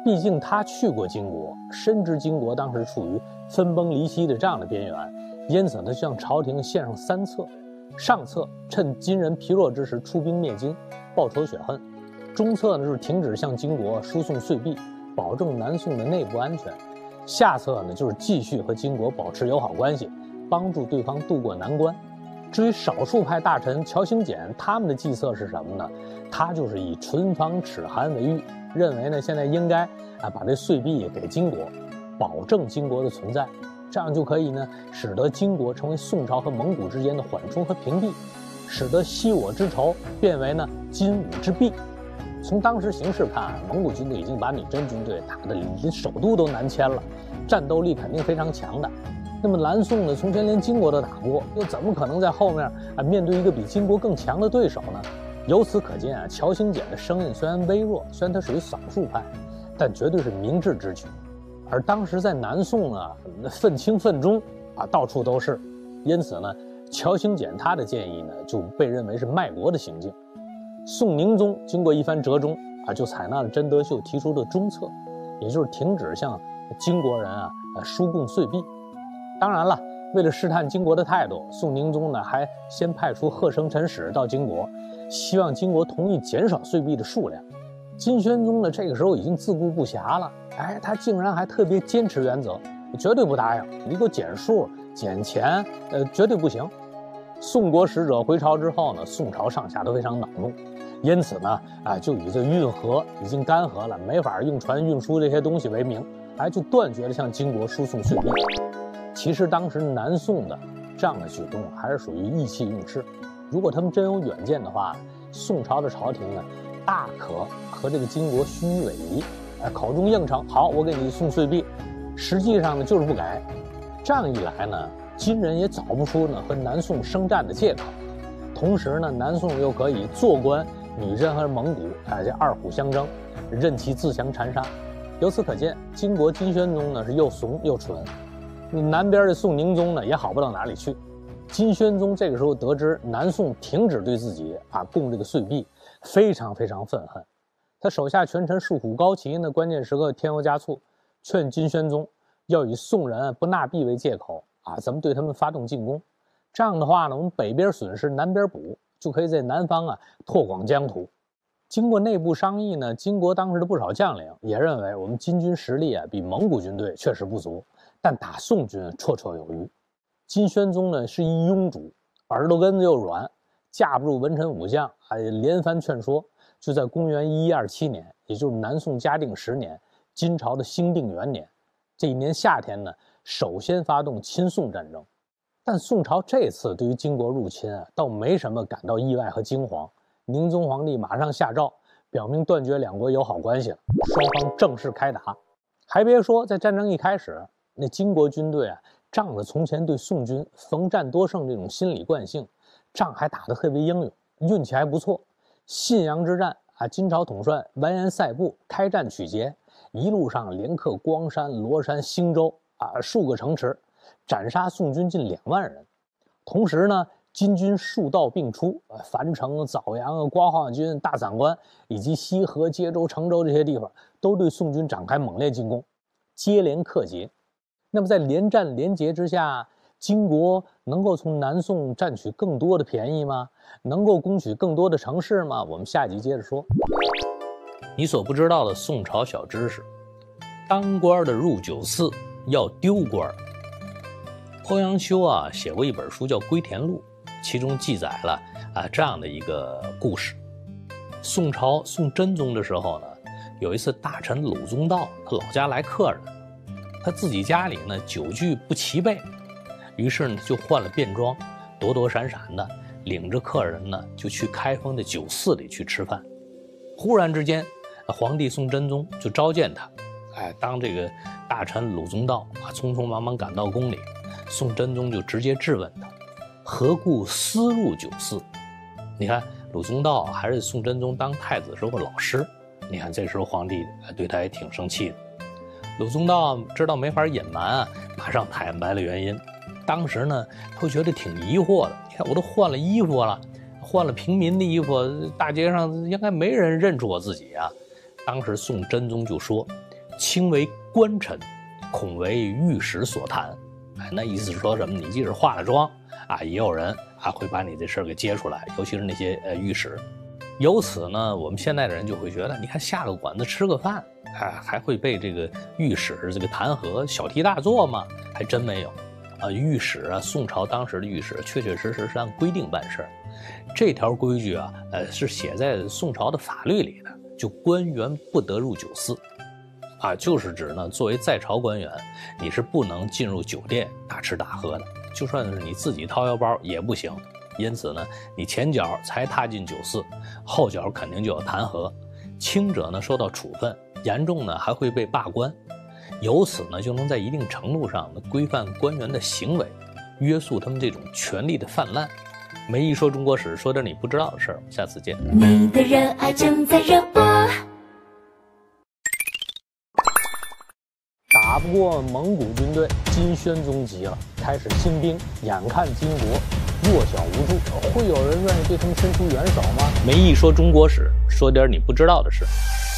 毕竟他去过金国，深知金国当时处于分崩离析的这样的边缘，因此呢，就向朝廷献上3策：上策趁金人疲弱之时出兵灭金，报仇雪恨；中策呢就是停止向金国输送岁币，保证南宋的内部安全；下策呢就是继续和金国保持友好关系，帮助对方渡过难关。至于少数派大臣乔兴简，他们的计策是什么呢？他就是以唇防齿寒为喻，认为呢现在应该把这岁币给金国，保证金国的存在，这样就可以呢使得金国成为宋朝和蒙古之间的缓冲和屏蔽，使得西我之仇变为呢金武之弊。从当时形势看，蒙古军队已经把女真军队打得连首都都南迁了，战斗力肯定非常强的。那么南宋呢，从前连金国都打不过，又怎么可能在后面面对一个比金国更强的对手呢？由此可见乔兴简的声音虽然微弱，虽然他属于少数派，但绝对是明智之举。而当时在南宋呢，愤青愤中到处都是，因此呢，乔兴简他的建议呢就被认为是卖国的行径。宋宁宗经过一番折中就采纳了真德秀提出的中策，也就是停止向金国人输贡岁币。当然了，为了试探金国的态度，宋宁宗呢还先派出贺生辰使到金国，希望金国同意减少岁币的数量。金宣宗呢这个时候已经自顾不暇了，他竟然还特别坚持原则，绝对不答应，你给我减数减钱，绝对不行。宋国使者回朝之后呢，宋朝上下都非常恼怒，因此呢就以这运河已经干涸了，没法用船运输这些东西为名，就断绝了向金国输送岁币。其实当时南宋的这样的举动还是属于意气用事，如果他们真有远见的话，宋朝的朝廷呢大可和这个金国虚与委蛇，口中应承好我给你送岁币，实际上呢就是不给。这样一来呢，金人也找不出呢和南宋生战的借口，同时呢南宋又可以坐观女真和蒙古这二虎相争，任其自相残杀。由此可见，金国金宣宗呢是又怂又蠢，南边的宋宁宗呢也好不到哪里去。金宣宗这个时候得知南宋停止对自己供这个岁币，非常非常愤恨。他手下权臣树虎高齐呢，关键时刻添油加醋，劝金宣宗要以宋人不纳币为借口咱们对他们发动进攻。这样的话呢，我们北边损失南边补，就可以在南方拓广疆土。经过内部商议呢，金国当时的不少将领也认为我们金军实力比蒙古军队确实不足，但打宋军绰绰有余。金宣宗呢是一庸主，耳朵根子又软，架不住文臣武将连番劝说，就在公元1127年，也就是南宋嘉定10年，金朝的兴定元年，这一年夏天呢，首先发动亲宋战争。但宋朝这次对于金国入侵倒没什么感到意外和惊惶，宁宗皇帝马上下诏，表明断绝两国友好关系了，双方正式开打。还别说，在战争一开始，那金国军队仗着从前对宋军逢战多胜这种心理惯性，仗还打得特别英勇，运气还不错。信阳之战金朝统帅完颜赛部开战取捷，一路上连克光山、罗山、兴州数个城池，斩杀宋军近2万人。同时呢，金军数道并出，樊城、枣阳、瓜化军、大散关以及西河、接州、成州这些地方都对宋军展开猛烈进攻，接连克捷。那么在连战连捷之下，金国能够从南宋占取更多的便宜吗？能够攻取更多的城市吗？我们下集接着说。你所不知道的宋朝小知识：当官的入酒肆，要丢官。欧阳修写过一本书叫《归田录》，其中记载了这样的一个故事。宋朝宋真宗的时候呢，有一次大臣鲁宗道他老家来客人，他自己家里呢酒具不齐备，于是呢就换了便装，躲躲闪闪的领着客人呢就去开封的酒肆里去吃饭。忽然之间，皇帝宋真宗就召见他，当这个大臣鲁宗道匆匆忙忙赶到宫里，宋真宗就直接质问他，何故私入酒肆？你看鲁宗道还是宋真宗当太子时候的老师，你看这时候皇帝对他也挺生气的。鲁宗道知道没法隐瞒马上坦白了原因。当时呢，他会觉得挺疑惑的。你看，我都换了衣服了，换了平民的衣服，大街上应该没人认出我自己啊。当时宋真宗就说：“ 卿为官臣，恐为御史所谈。那意思是说什么？你即使化了妆也有人会把你这事儿给揭出来，尤其是那些御史。由此呢，我们现在的人就会觉得，你看下个馆子吃个饭，还会被这个御史这个弹劾，小题大做吗？还真没有。御史宋朝当时的御史确确实实是按规定办事儿。这条规矩是写在宋朝的法律里的，就官员不得入酒肆。就是指呢，作为在朝官员，你是不能进入酒店大吃大喝的，就算是你自己掏腰包也不行。因此呢，你前脚才踏进酒肆，后脚肯定就有弹劾，轻者呢受到处分，严重呢还会被罢官。由此呢，就能在一定程度上规范官员的行为，约束他们这种权力的泛滥。梅姨说中国史，说点你不知道的事儿，下次见。 你的热爱正在热播。 打不过蒙古军队，金宣宗急了，开始兴兵。眼看金国弱小无助，会有人愿意对他们伸出援手吗？梅姨说中国史，说点你不知道的事。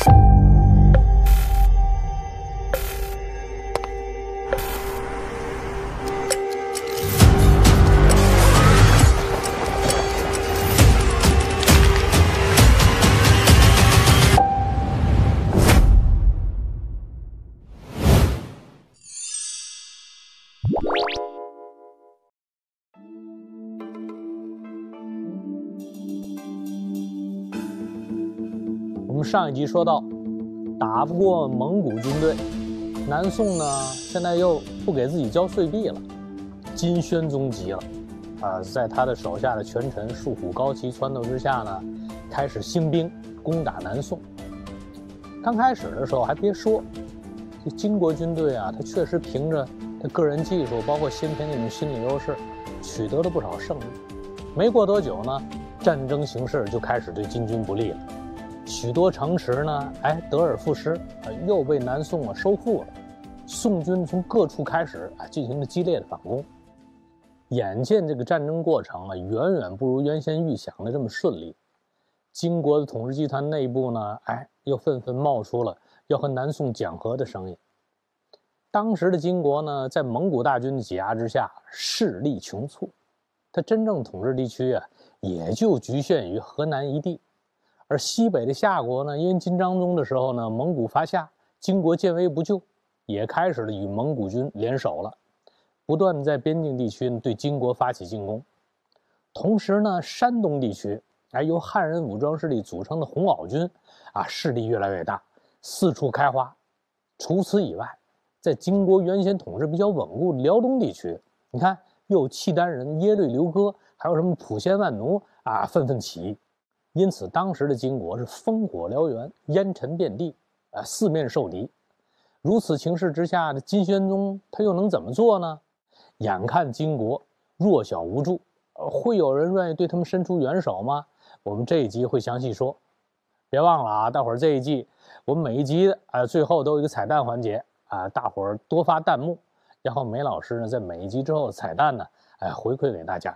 我们上一集说到，打不过蒙古军队，南宋呢现在又不给自己交岁币了，金宣宗急了，在他的手下的权臣束虎高旗撺掇之下呢，开始兴兵攻打南宋。刚开始的时候还别说，这金国军队他确实凭着他个人技术，包括先天那种心理优势，取得了不少胜利。没过多久呢，战争形势就开始对金军不利了。许多城池呢，得而复失，又被南宋收复了。宋军从各处开始进行了激烈的反攻。眼见这个战争过程远远不如原先预想的这么顺利，金国的统治集团内部呢，又纷纷冒出了要和南宋讲和的声音。当时的金国呢，在蒙古大军的挤压之下，势力穷促，它真正统治地区也就局限于河南一地。而西北的夏国呢，因为金章宗的时候呢，蒙古伐夏，金国见危不救，也开始了与蒙古军联手了，不断的在边境地区对金国发起进攻。同时呢，山东地区由汉人武装势力组成的红袄军势力越来越大，四处开花。除此以外，在金国原先统治比较稳固的辽东地区，你看又有契丹人、耶律刘哥，还有什么普贤万奴纷纷起义。因此当时的金国是烽火燎原，烟尘遍地，四面受敌。如此情势之下的金宣宗他又能怎么做呢？眼看金国弱小无助，会有人愿意对他们伸出援手吗？我们这一集会详细说。别忘了大伙儿这一季我们每一集最后都有一个彩蛋环节大伙儿多发弹幕，然后梅老师呢在每一集之后的彩蛋呢回馈给大家。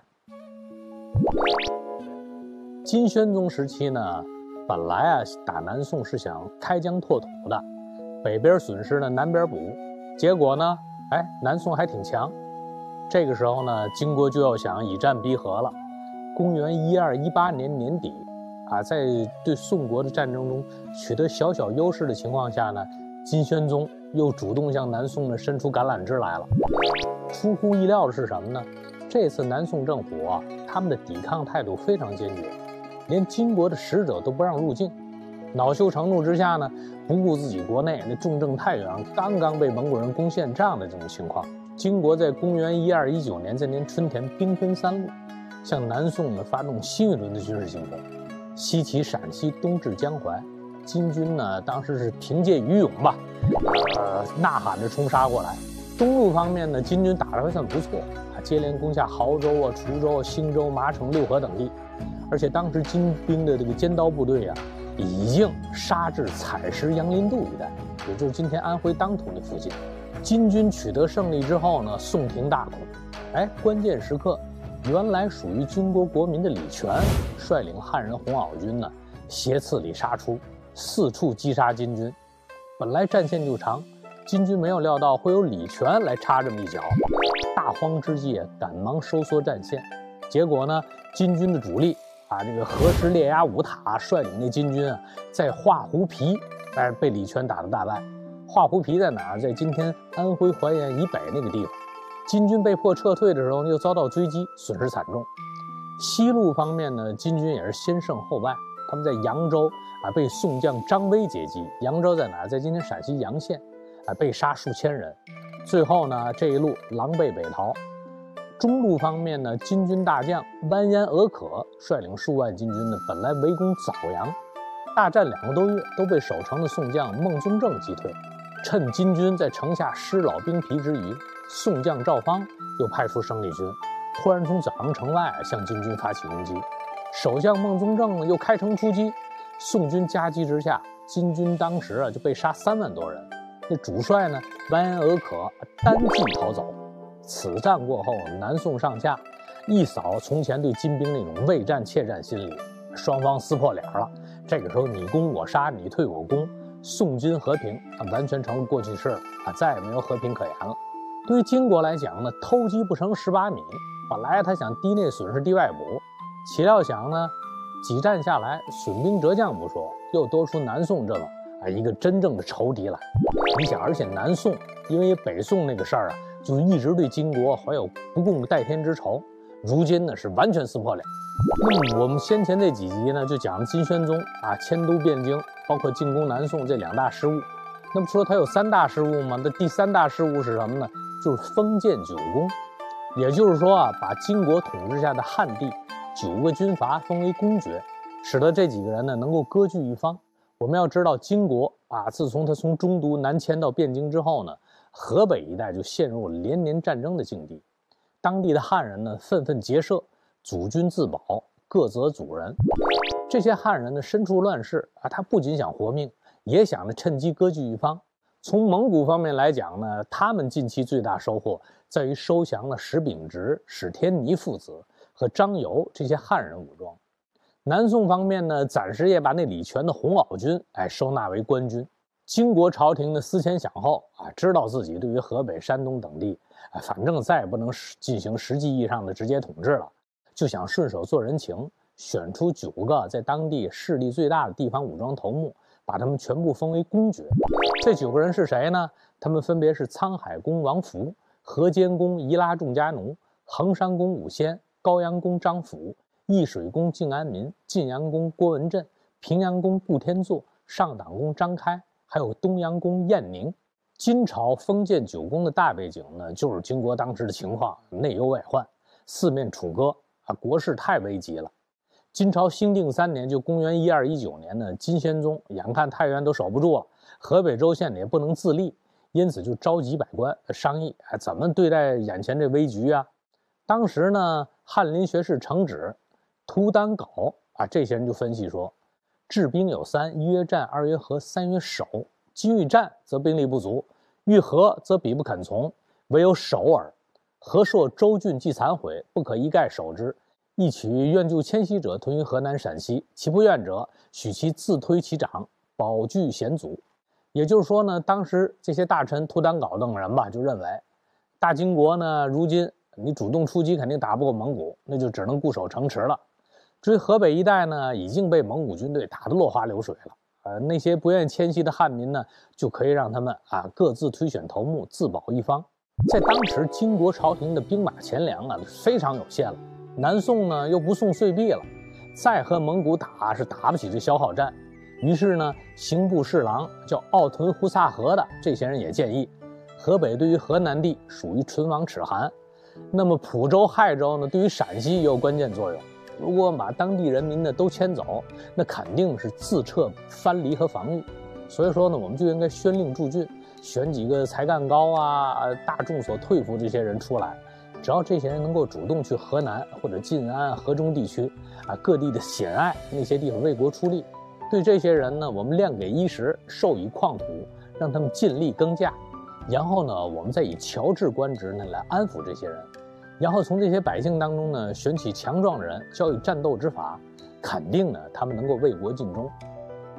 金宣宗时期呢，本来打南宋是想开疆拓土的，北边损失呢南边补，结果呢南宋还挺强。这个时候呢，金国就要想以战逼和了。公元1218年年底在对宋国的战争中取得小小优势的情况下呢，金宣宗又主动向南宋呢伸出橄榄枝来了。出乎意料的是什么呢？这次南宋政府他们的抵抗态度非常坚决，连金国的使者都不让入境。恼羞成怒之下呢，不顾自己国内那重镇太原刚刚被蒙古人攻陷这样的这种情况，金国在公元1219年这年春天兵分三路，向南宋呢发动新一轮的军事进攻，西起陕西，东至江淮。金军呢当时是凭借余勇吧，呐喊着冲杀过来。东路方面呢，金军打得还算不错接连攻下亳州滁州、兴州、麻城、六合等地。而且当时金兵的这个尖刀部队已经杀至采石杨林渡一带，也就是今天安徽当涂那附近。金军取得胜利之后呢，宋廷大恐。关键时刻，原来属于金国国民的李全率领汉人红袄军呢，斜刺里杀出，四处击杀金军。 本来战线就长，金军没有料到会有李全来插这么一脚，大慌之际赶忙收缩战线。结果呢，金军的主力这个何时烈牙五塔率领那金军在画胡皮被李全打得大败。画胡皮在哪儿？在今天安徽淮阳以北那个地方。金军被迫撤退的时候，又遭到追击，损失惨重。西路方面呢，金军也是先胜后败，他们在扬州被宋将张威截击。扬州在哪儿？在今天陕西洋县被杀数千人。最后呢，这一路狼狈北逃。中路方面呢，金军大将完颜阿可率领数万金军呢，本来围攻枣阳，大战2个多月，都被守城的宋将孟宗正击退。趁金军在城下失老兵疲之余，宋将赵方又派出生力军，忽然从枣阳城外向金军发起攻击。守将孟宗正又开城出击，宋军夹击之下，金军当时就被杀3万多人。那主帅呢，完颜阿可单骑逃走。此战过后，南宋上下一扫从前对金兵那种畏战怯战心理，双方撕破脸了。这个时候你攻我杀，你退我攻，宋金和平完全成了过去式了再也没有和平可言了。对于金国来讲呢，偷鸡不成18米，本来他想堤内损失堤外补，岂料想呢，几战下来，损兵折将不说，又多出南宋这么一个真正的仇敌来。你想，而且南宋因为北宋那个事儿就一直对金国怀有不共戴天之仇，如今呢是完全撕破脸。那么我们先前这几集呢，就讲金宣宗迁都汴京，包括进攻南宋这2大失误。那么说他有3大失误吗？那第3大失误是什么呢？就是封建9公，也就是说把金国统治下的汉地9个军阀封为公爵，使得这几个人呢能够割据一方。我们要知道，金国自从他从中都南迁到汴京之后呢，河北一带就陷入了连年战争的境地。当地的汉人呢纷纷结社，组军自保，各责主人。这些汉人呢身处乱世他不仅想活命，也想着趁机割据一方。从蒙古方面来讲呢，他们近期最大收获在于收降了史秉直、史天尼父子和张游这些汉人武装。南宋方面呢，暂时也把那李全的红袄军收纳为官军。金国朝廷的思前想后知道自己对于河北、山东等地反正再也不能进行实际意义上的直接统治了，就想顺手做人情，选出9个在当地势力最大的地方武装头目，把他们全部封为公爵。这9个人是谁呢？他们分别是沧海公王福、河间公宜拉仲家奴、衡山公武仙、高阳公张辅、易水公晋安民、晋阳公郭文振、平阳公顾天作、上党公张开，还有东阳公晏宁。金朝封建9公的大背景呢，就是金国当时的情况，内忧外患，四面楚歌国势太危急了。金朝兴定3年，就公元1219年呢，金宣宗眼看太原都守不住了，河北州县也不能自立，因此就召集百官商议怎么对待眼前这危局当时呢，翰林学士程祉、图丹镐这些人就分析说，治兵有3：一曰战，二曰和，三曰守。既欲战，则兵力不足；欲和，则彼不肯从，唯有守耳。河朔州郡既残毁，不可一概守之。亦取愿救迁徙者屯于河南、陕西，其不愿者，许其自推其掌，保据险阻。也就是说呢，当时这些大臣图丹镐等人就认为，大金国呢，如今你主动出击肯定打不过蒙古，那就只能固守城池了。至于河北一带呢，已经被蒙古军队打得落花流水了。那些不愿意迁徙的汉民呢，就可以让他们各自推选头目，自保一方。在当时，金国朝廷的兵马钱粮非常有限了，南宋呢又不送岁币了，再和蒙古打是打不起这消耗战。于是呢，刑部侍郎叫奥屯胡萨和的这些人也建议，河北对于河南地属于唇亡齿寒，那么蒲州、亥州呢，对于陕西也有关键作用。如果把当地人民呢都迁走，那肯定是自撤藩篱和防御。所以说呢，我们就应该宣令驻郡，选几个才干高大众所退服这些人出来。只要这些人能够主动去河南或者晋安、河中地区各地的险隘那些地方为国出力，对这些人呢，我们量给衣食，授以矿土，让他们尽力耕稼。然后呢，我们再以侨置官职呢来安抚这些人。然后从这些百姓当中呢，选取强壮的人，教育战斗之法，肯定呢他们能够为国尽忠。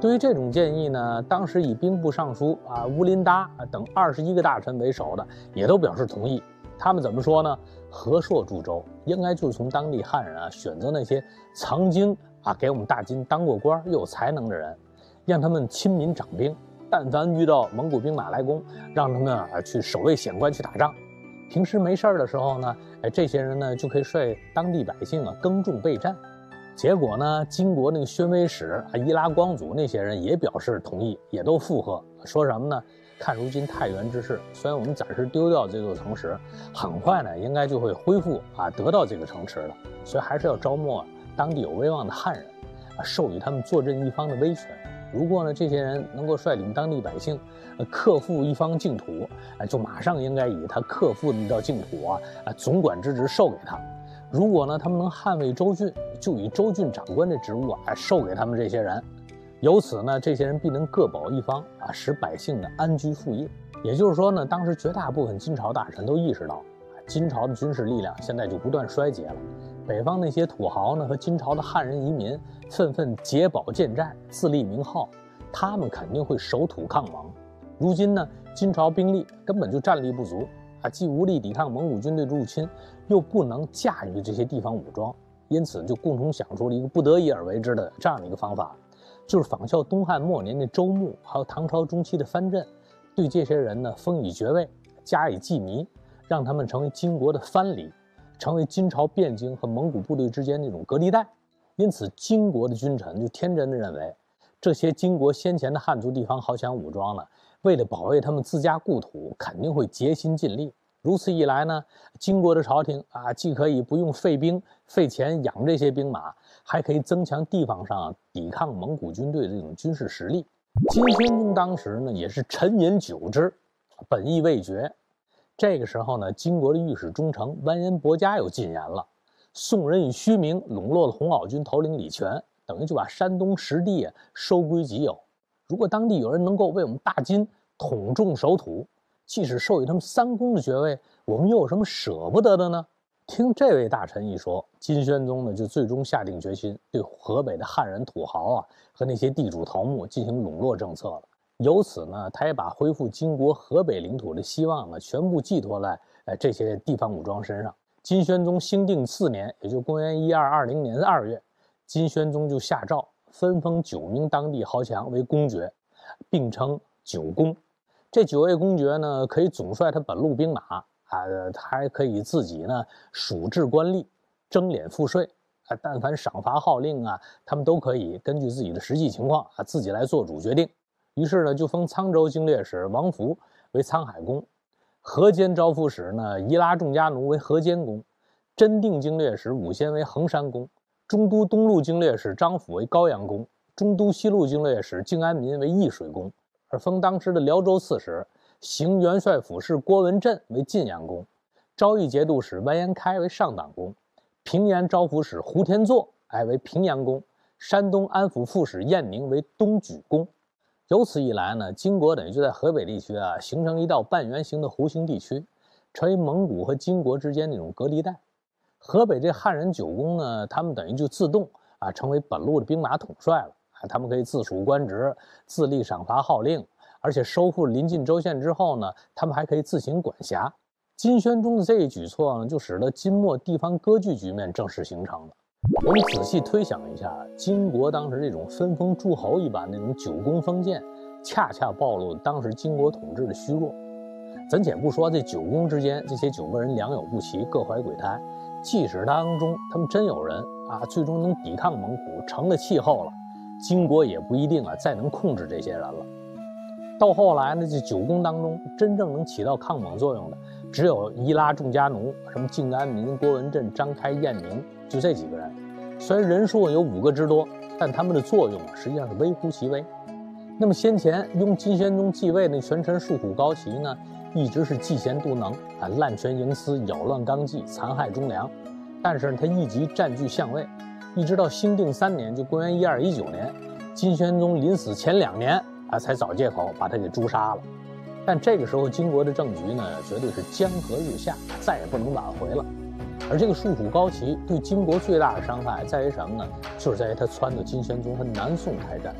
对于这种建议呢，当时以兵部尚书乌林达等21个大臣为首的也都表示同意。他们怎么说呢？和硕诸州应该就是从当地汉人选择那些曾经给我们大金当过官又有才能的人，让他们亲民掌兵。但凡遇到蒙古兵马来攻，让他们去守卫险关去打仗。平时没事的时候呢，这些人呢就可以率当地百姓耕种备战。结果呢，金国那个宣威使伊拉光祖那些人也表示同意，也都附和，说什么呢？看如今太原之势，虽然我们暂时丢掉这座城池，很快呢应该就会恢复得到这个城池了，所以还是要招募当地有威望的汉人，授予他们坐镇一方的威权。如果呢这些人能够率领当地百姓克复一方净土，就马上应该以他克复的一道净土总管之职授给他。如果呢他们能捍卫州郡，就以州郡长官的职务授给他们这些人。由此呢，这些人必能各保一方使百姓呢安居富业。也就是说呢，当时绝大部分金朝大臣都意识到，金朝的军事力量现在就不断衰竭了。北方那些土豪呢和金朝的汉人移民纷纷结保建寨，自立名号，他们肯定会守土抗蒙。如今呢，金朝兵力根本就战力不足既无力抵抗蒙古军队的入侵，又不能驾驭这些地方武装，因此就共同想出了一个不得已而为之的这样的一个方法。就是仿效东汉末年的周穆，还有唐朝中期的藩镇，对这些人呢封以爵位，加以记迷，让他们成为金国的藩篱，成为金朝汴京和蒙古部队之间那种隔离带。因此，金国的君臣就天真的认为，这些金国先前的汉族地方豪强武装呢，为了保卫他们自家故土，肯定会竭心尽力。如此一来呢，金国的朝廷既可以不用费兵费钱养这些兵马，还可以增强地方上抵抗蒙古军队的这种军事实力。金宣宗当时呢也是沉饮酒之，本意未决。这个时候呢，金国的御史中丞完颜伯嘉又进言了，宋人以虚名笼络了红袄军头领李全，等于就把山东实地收归己有。如果当地有人能够为我们大金统众守土，即使授予他们3公的爵位，我们又有什么舍不得的呢？听这位大臣一说，金宣宗呢就最终下定决心，对河北的汉人土豪和那些地主头目进行笼络政策了。由此呢，他也把恢复金国河北领土的希望呢，全部寄托在这些地方武装身上。金宣宗兴定4年，也就公元1220年2月，金宣宗就下诏分封9名当地豪强为公爵，并称9公。这9位公爵呢，可以总率他本路兵马他还可以自己呢属置官吏，征敛赋税但凡赏罚号令他们都可以根据自己的实际情况自己来做主决定。于是呢，就封沧州经略使王福为沧海公，河间招抚使呢伊拉仲加奴为河间公，真定经略使武仙为衡山公，中都东路经略使张辅为高阳公，中都西路经略使靖安民为易水公。而封当时的辽州刺史、行元帅府事郭文振为晋阳公，昭义节度使完颜开为上党公，平阳招抚使胡天作为平阳公，山东安抚副使晏宁为东举公。由此一来呢，金国等于就在河北地区形成一道半圆形的弧形地区，成为蒙古和金国之间那种隔离带。河北这汉人9公呢，他们等于就自动成为本路的兵马统帅了。他们可以自属官职，自立赏罚号令，而且收复临近州县之后呢，他们还可以自行管辖。金宣宗的这一举措呢，就使得金末地方割据局面正式形成了。我们仔细推想一下，金国当时这种分封诸侯一般那种9公封建，恰恰暴露当时金国统治的虚弱。暂且不说这9公之间这些9个人良莠不齐，各怀鬼胎，即使当中他们真有人最终能抵抗蒙古，成了气候了，金国也不一定再能控制这些人了。到后来呢，这9公当中真正能起到抗蒙作用的，只有伊拉仲加奴、什么靖安民、郭文振、张开、晏宁，就这几个人。虽然人数有5个之多，但他们的作用实际上是微乎其微。那么先前拥金宣宗继位的权臣树虎高齐呢，一直是嫉贤妒能滥权营私，扰乱纲纪，残害忠良。但是他一直占据相位，一直到兴定3年，就公元1219年，金宣宗临死前2年才找借口把他给诛杀了。但这个时候金国的政局呢，绝对是江河日下，再也不能挽回了。而这个树虎高齐对金国最大的伤害在于什么呢？就是在于他撺掇金宣宗和南宋开战。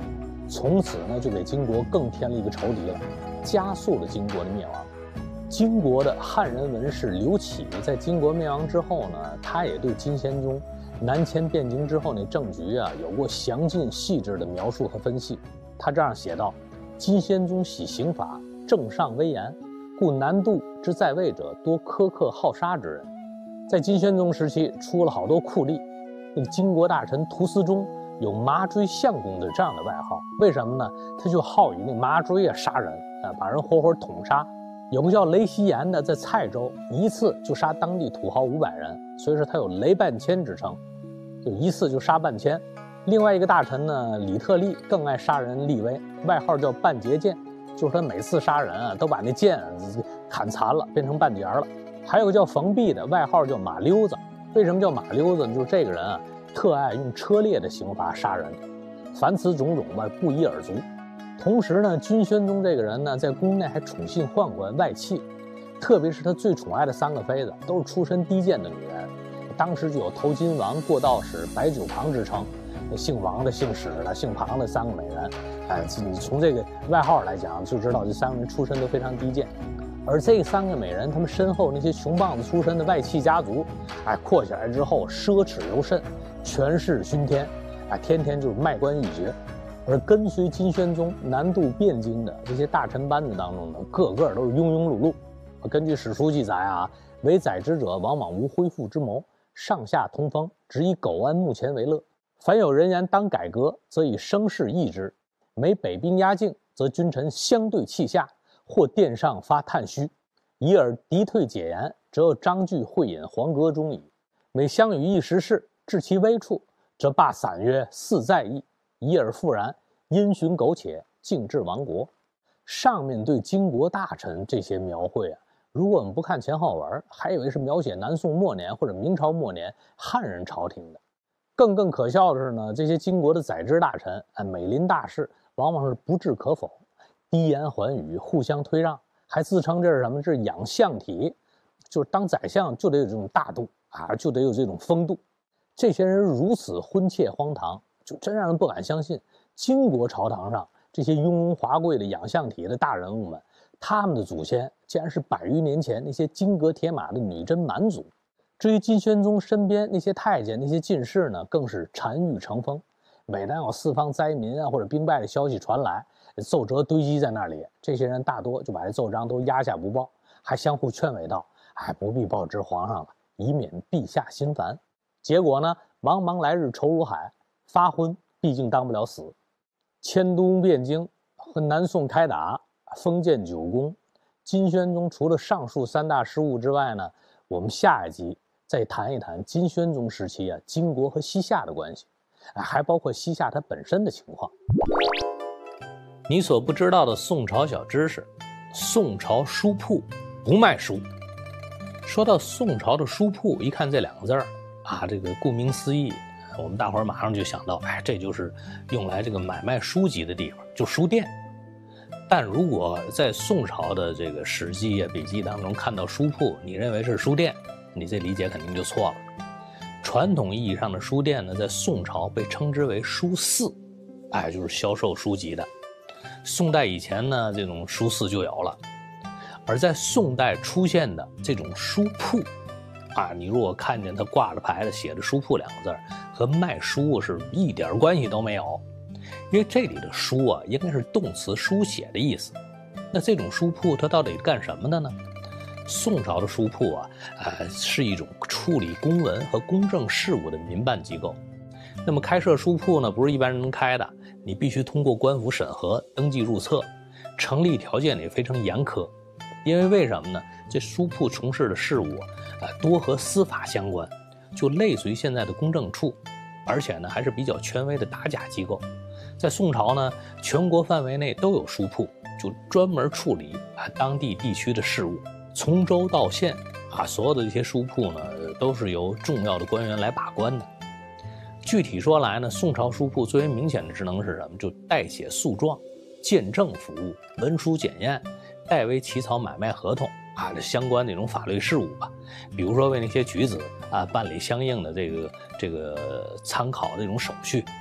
从此呢就给金国更添了一个仇敌了，加速了金国的灭亡。金国的汉人文士刘启在金国灭亡之后呢，他也对金宪宗南迁汴京之后那政局啊有过详尽细致的描述和分析。他这样写道：金宪宗喜刑法，政上威严，故南渡之在位者多苛刻好杀之人。在金宪宗时期出了好多酷吏，那个金国大臣屠思忠有麻锥相公的这样的外号，为什么呢？他就好以那麻锥啊杀人啊，把人活活捅杀。有个叫雷锡言的，在蔡州一次就杀当地土豪500人，所以说他有雷半千之称，就一次就杀半千。另外一个大臣呢，李特立更爱杀人立威，外号叫半截剑，就是他每次杀人啊都把那剑砍残了，变成半截了。还有个叫冯弼的，外号叫马溜子。为什么叫马溜子呢？就是这个人啊特爱用车裂的刑罚杀人，凡此种种吧不一而足。同时呢，金宣宗这个人呢，在宫内还宠信宦官外戚，特别是他最宠爱的3个妃子，都是出身低贱的女人。当时就有头巾王、过道使、白酒旁之称。姓王的、姓史的、姓庞的3个美人，你从这个外号来讲，就知道这3个人出身都非常低贱。而这3个美人，他们身后那些穷棒子出身的外戚家族，扩起来之后奢侈尤甚，权势熏天，天天就是卖官驿爵。而跟随金宣宗南渡汴京的这些大臣班子当中呢，个个都是庸庸碌碌。根据史书记载啊，为宰之者往往无恢复之谋，上下通风，只以苟安目前为乐。凡有人言当改革，则以声势抑之；每北兵压境，则君臣相对气下，或殿上发叹虚，以尔敌退解言，则有章句会引黄阁中矣。每相与一时事，至其微处，则罢散曰似在意，以尔复然，因循苟且，竟至亡国。上面对金国大臣这些描绘啊，如果我们不看前后文，还以为是描写南宋末年或者明朝末年汉人朝廷的。更可笑的是呢，这些金国的宰制大臣美临大事，往往是不置可否，低言缓语，互相推让，还自称这是什么？这是养相体，就是当宰相就得有这种大度啊，就得有这种风度。这些人如此昏切荒唐，就真让人不敢相信，金国朝堂上这些雍容华贵的养相体的大人物们，他们的祖先竟然是100余年前那些金戈铁马的女真蛮族。至于金宣宗身边那些太监、那些进士呢，更是单欲成风。每当有四方灾民啊或者兵败的消息传来，奏折堆积在那里，这些人大多就把这奏章都压下不报，还相互劝慰道：“不必报知皇上了，以免陛下心烦。”结果呢，茫茫来日愁如海，发昏毕竟当不了死。迁都汴京和南宋开打，封建9公，金宣宗除了上述3大失误之外呢，我们下一集再谈一谈金宣宗时期金国和西夏的关系，还包括西夏它本身的情况。你所不知道的宋朝小知识：宋朝书铺不卖书。说到宋朝的书铺，一看这2个字这个顾名思义，我们大伙儿马上就想到，这就是用来这个买卖书籍的地方，就书店。但如果在宋朝的这个史记笔记当中看到书铺，你认为是书店，你这理解肯定就错了。传统意义上的书店呢，在宋朝被称之为书肆，就是销售书籍的。宋代以前呢，这种书肆就有了。而在宋代出现的这种书铺你如果看见它挂着牌子写着书铺2个字，和卖书是一点关系都没有。因为这里的书应该是动词书写的意思。那这种书铺它到底干什么的呢？宋朝的书铺是一种处理公文和公政事务的民办机构。那么开设书铺呢，不是一般人能开的，你必须通过官府审核、登记注册，成立条件也非常严苛。因为为什么呢？这书铺从事的事务多和司法相关，就类似于现在的公证处，而且呢还是比较权威的打假机构。在宋朝呢，全国范围内都有书铺，就专门处理当地地区的事务，从州到县所有的这些书铺呢，都是由重要的官员来把关的。具体说来呢，宋朝书铺最为明显的职能是什么？就代写诉状、见证服务、文书检验、代为起草买卖合同这相关的这种法律事务吧。比如说为那些举子办理相应的这个参考的这种手续，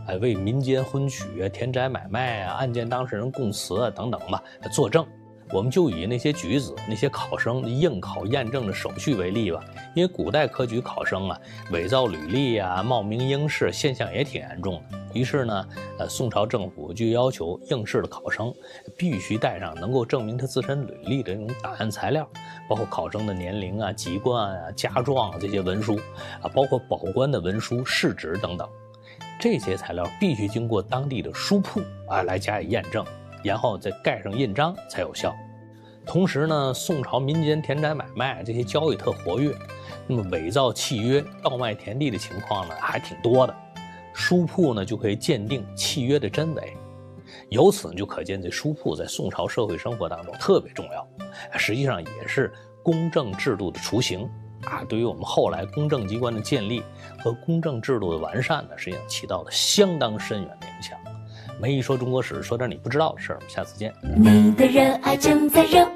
为民间婚娶、田宅买卖啊、案件当事人供词啊等等吧作证。我们就以那些举子、那些考生应考验证的手续为例吧，因为古代科举考生啊，伪造履历啊、冒名应试现象也挺严重的。于是呢，宋朝政府就要求应试的考生必须带上能够证明他自身履历的那种档案材料，包括考生的年龄啊、籍贯啊、家状啊这些文书啊，包括保官的文书、世纸等等，这些材料必须经过当地的书铺来加以验证。然后再盖上印章才有效。同时呢，宋朝民间田宅买卖这些交易特活跃，那么伪造契约、倒卖田地的情况呢还挺多的。书铺呢就可以鉴定契约的真伪，由此就可见这书铺在宋朝社会生活当中特别重要，实际上也是公正制度的雏形对于我们后来公正机关的建立和公正制度的完善呢，实际上起到了相当深远的影响。梅姨说中国史，说点你不知道的事儿，我们下次见。 你的热爱正在热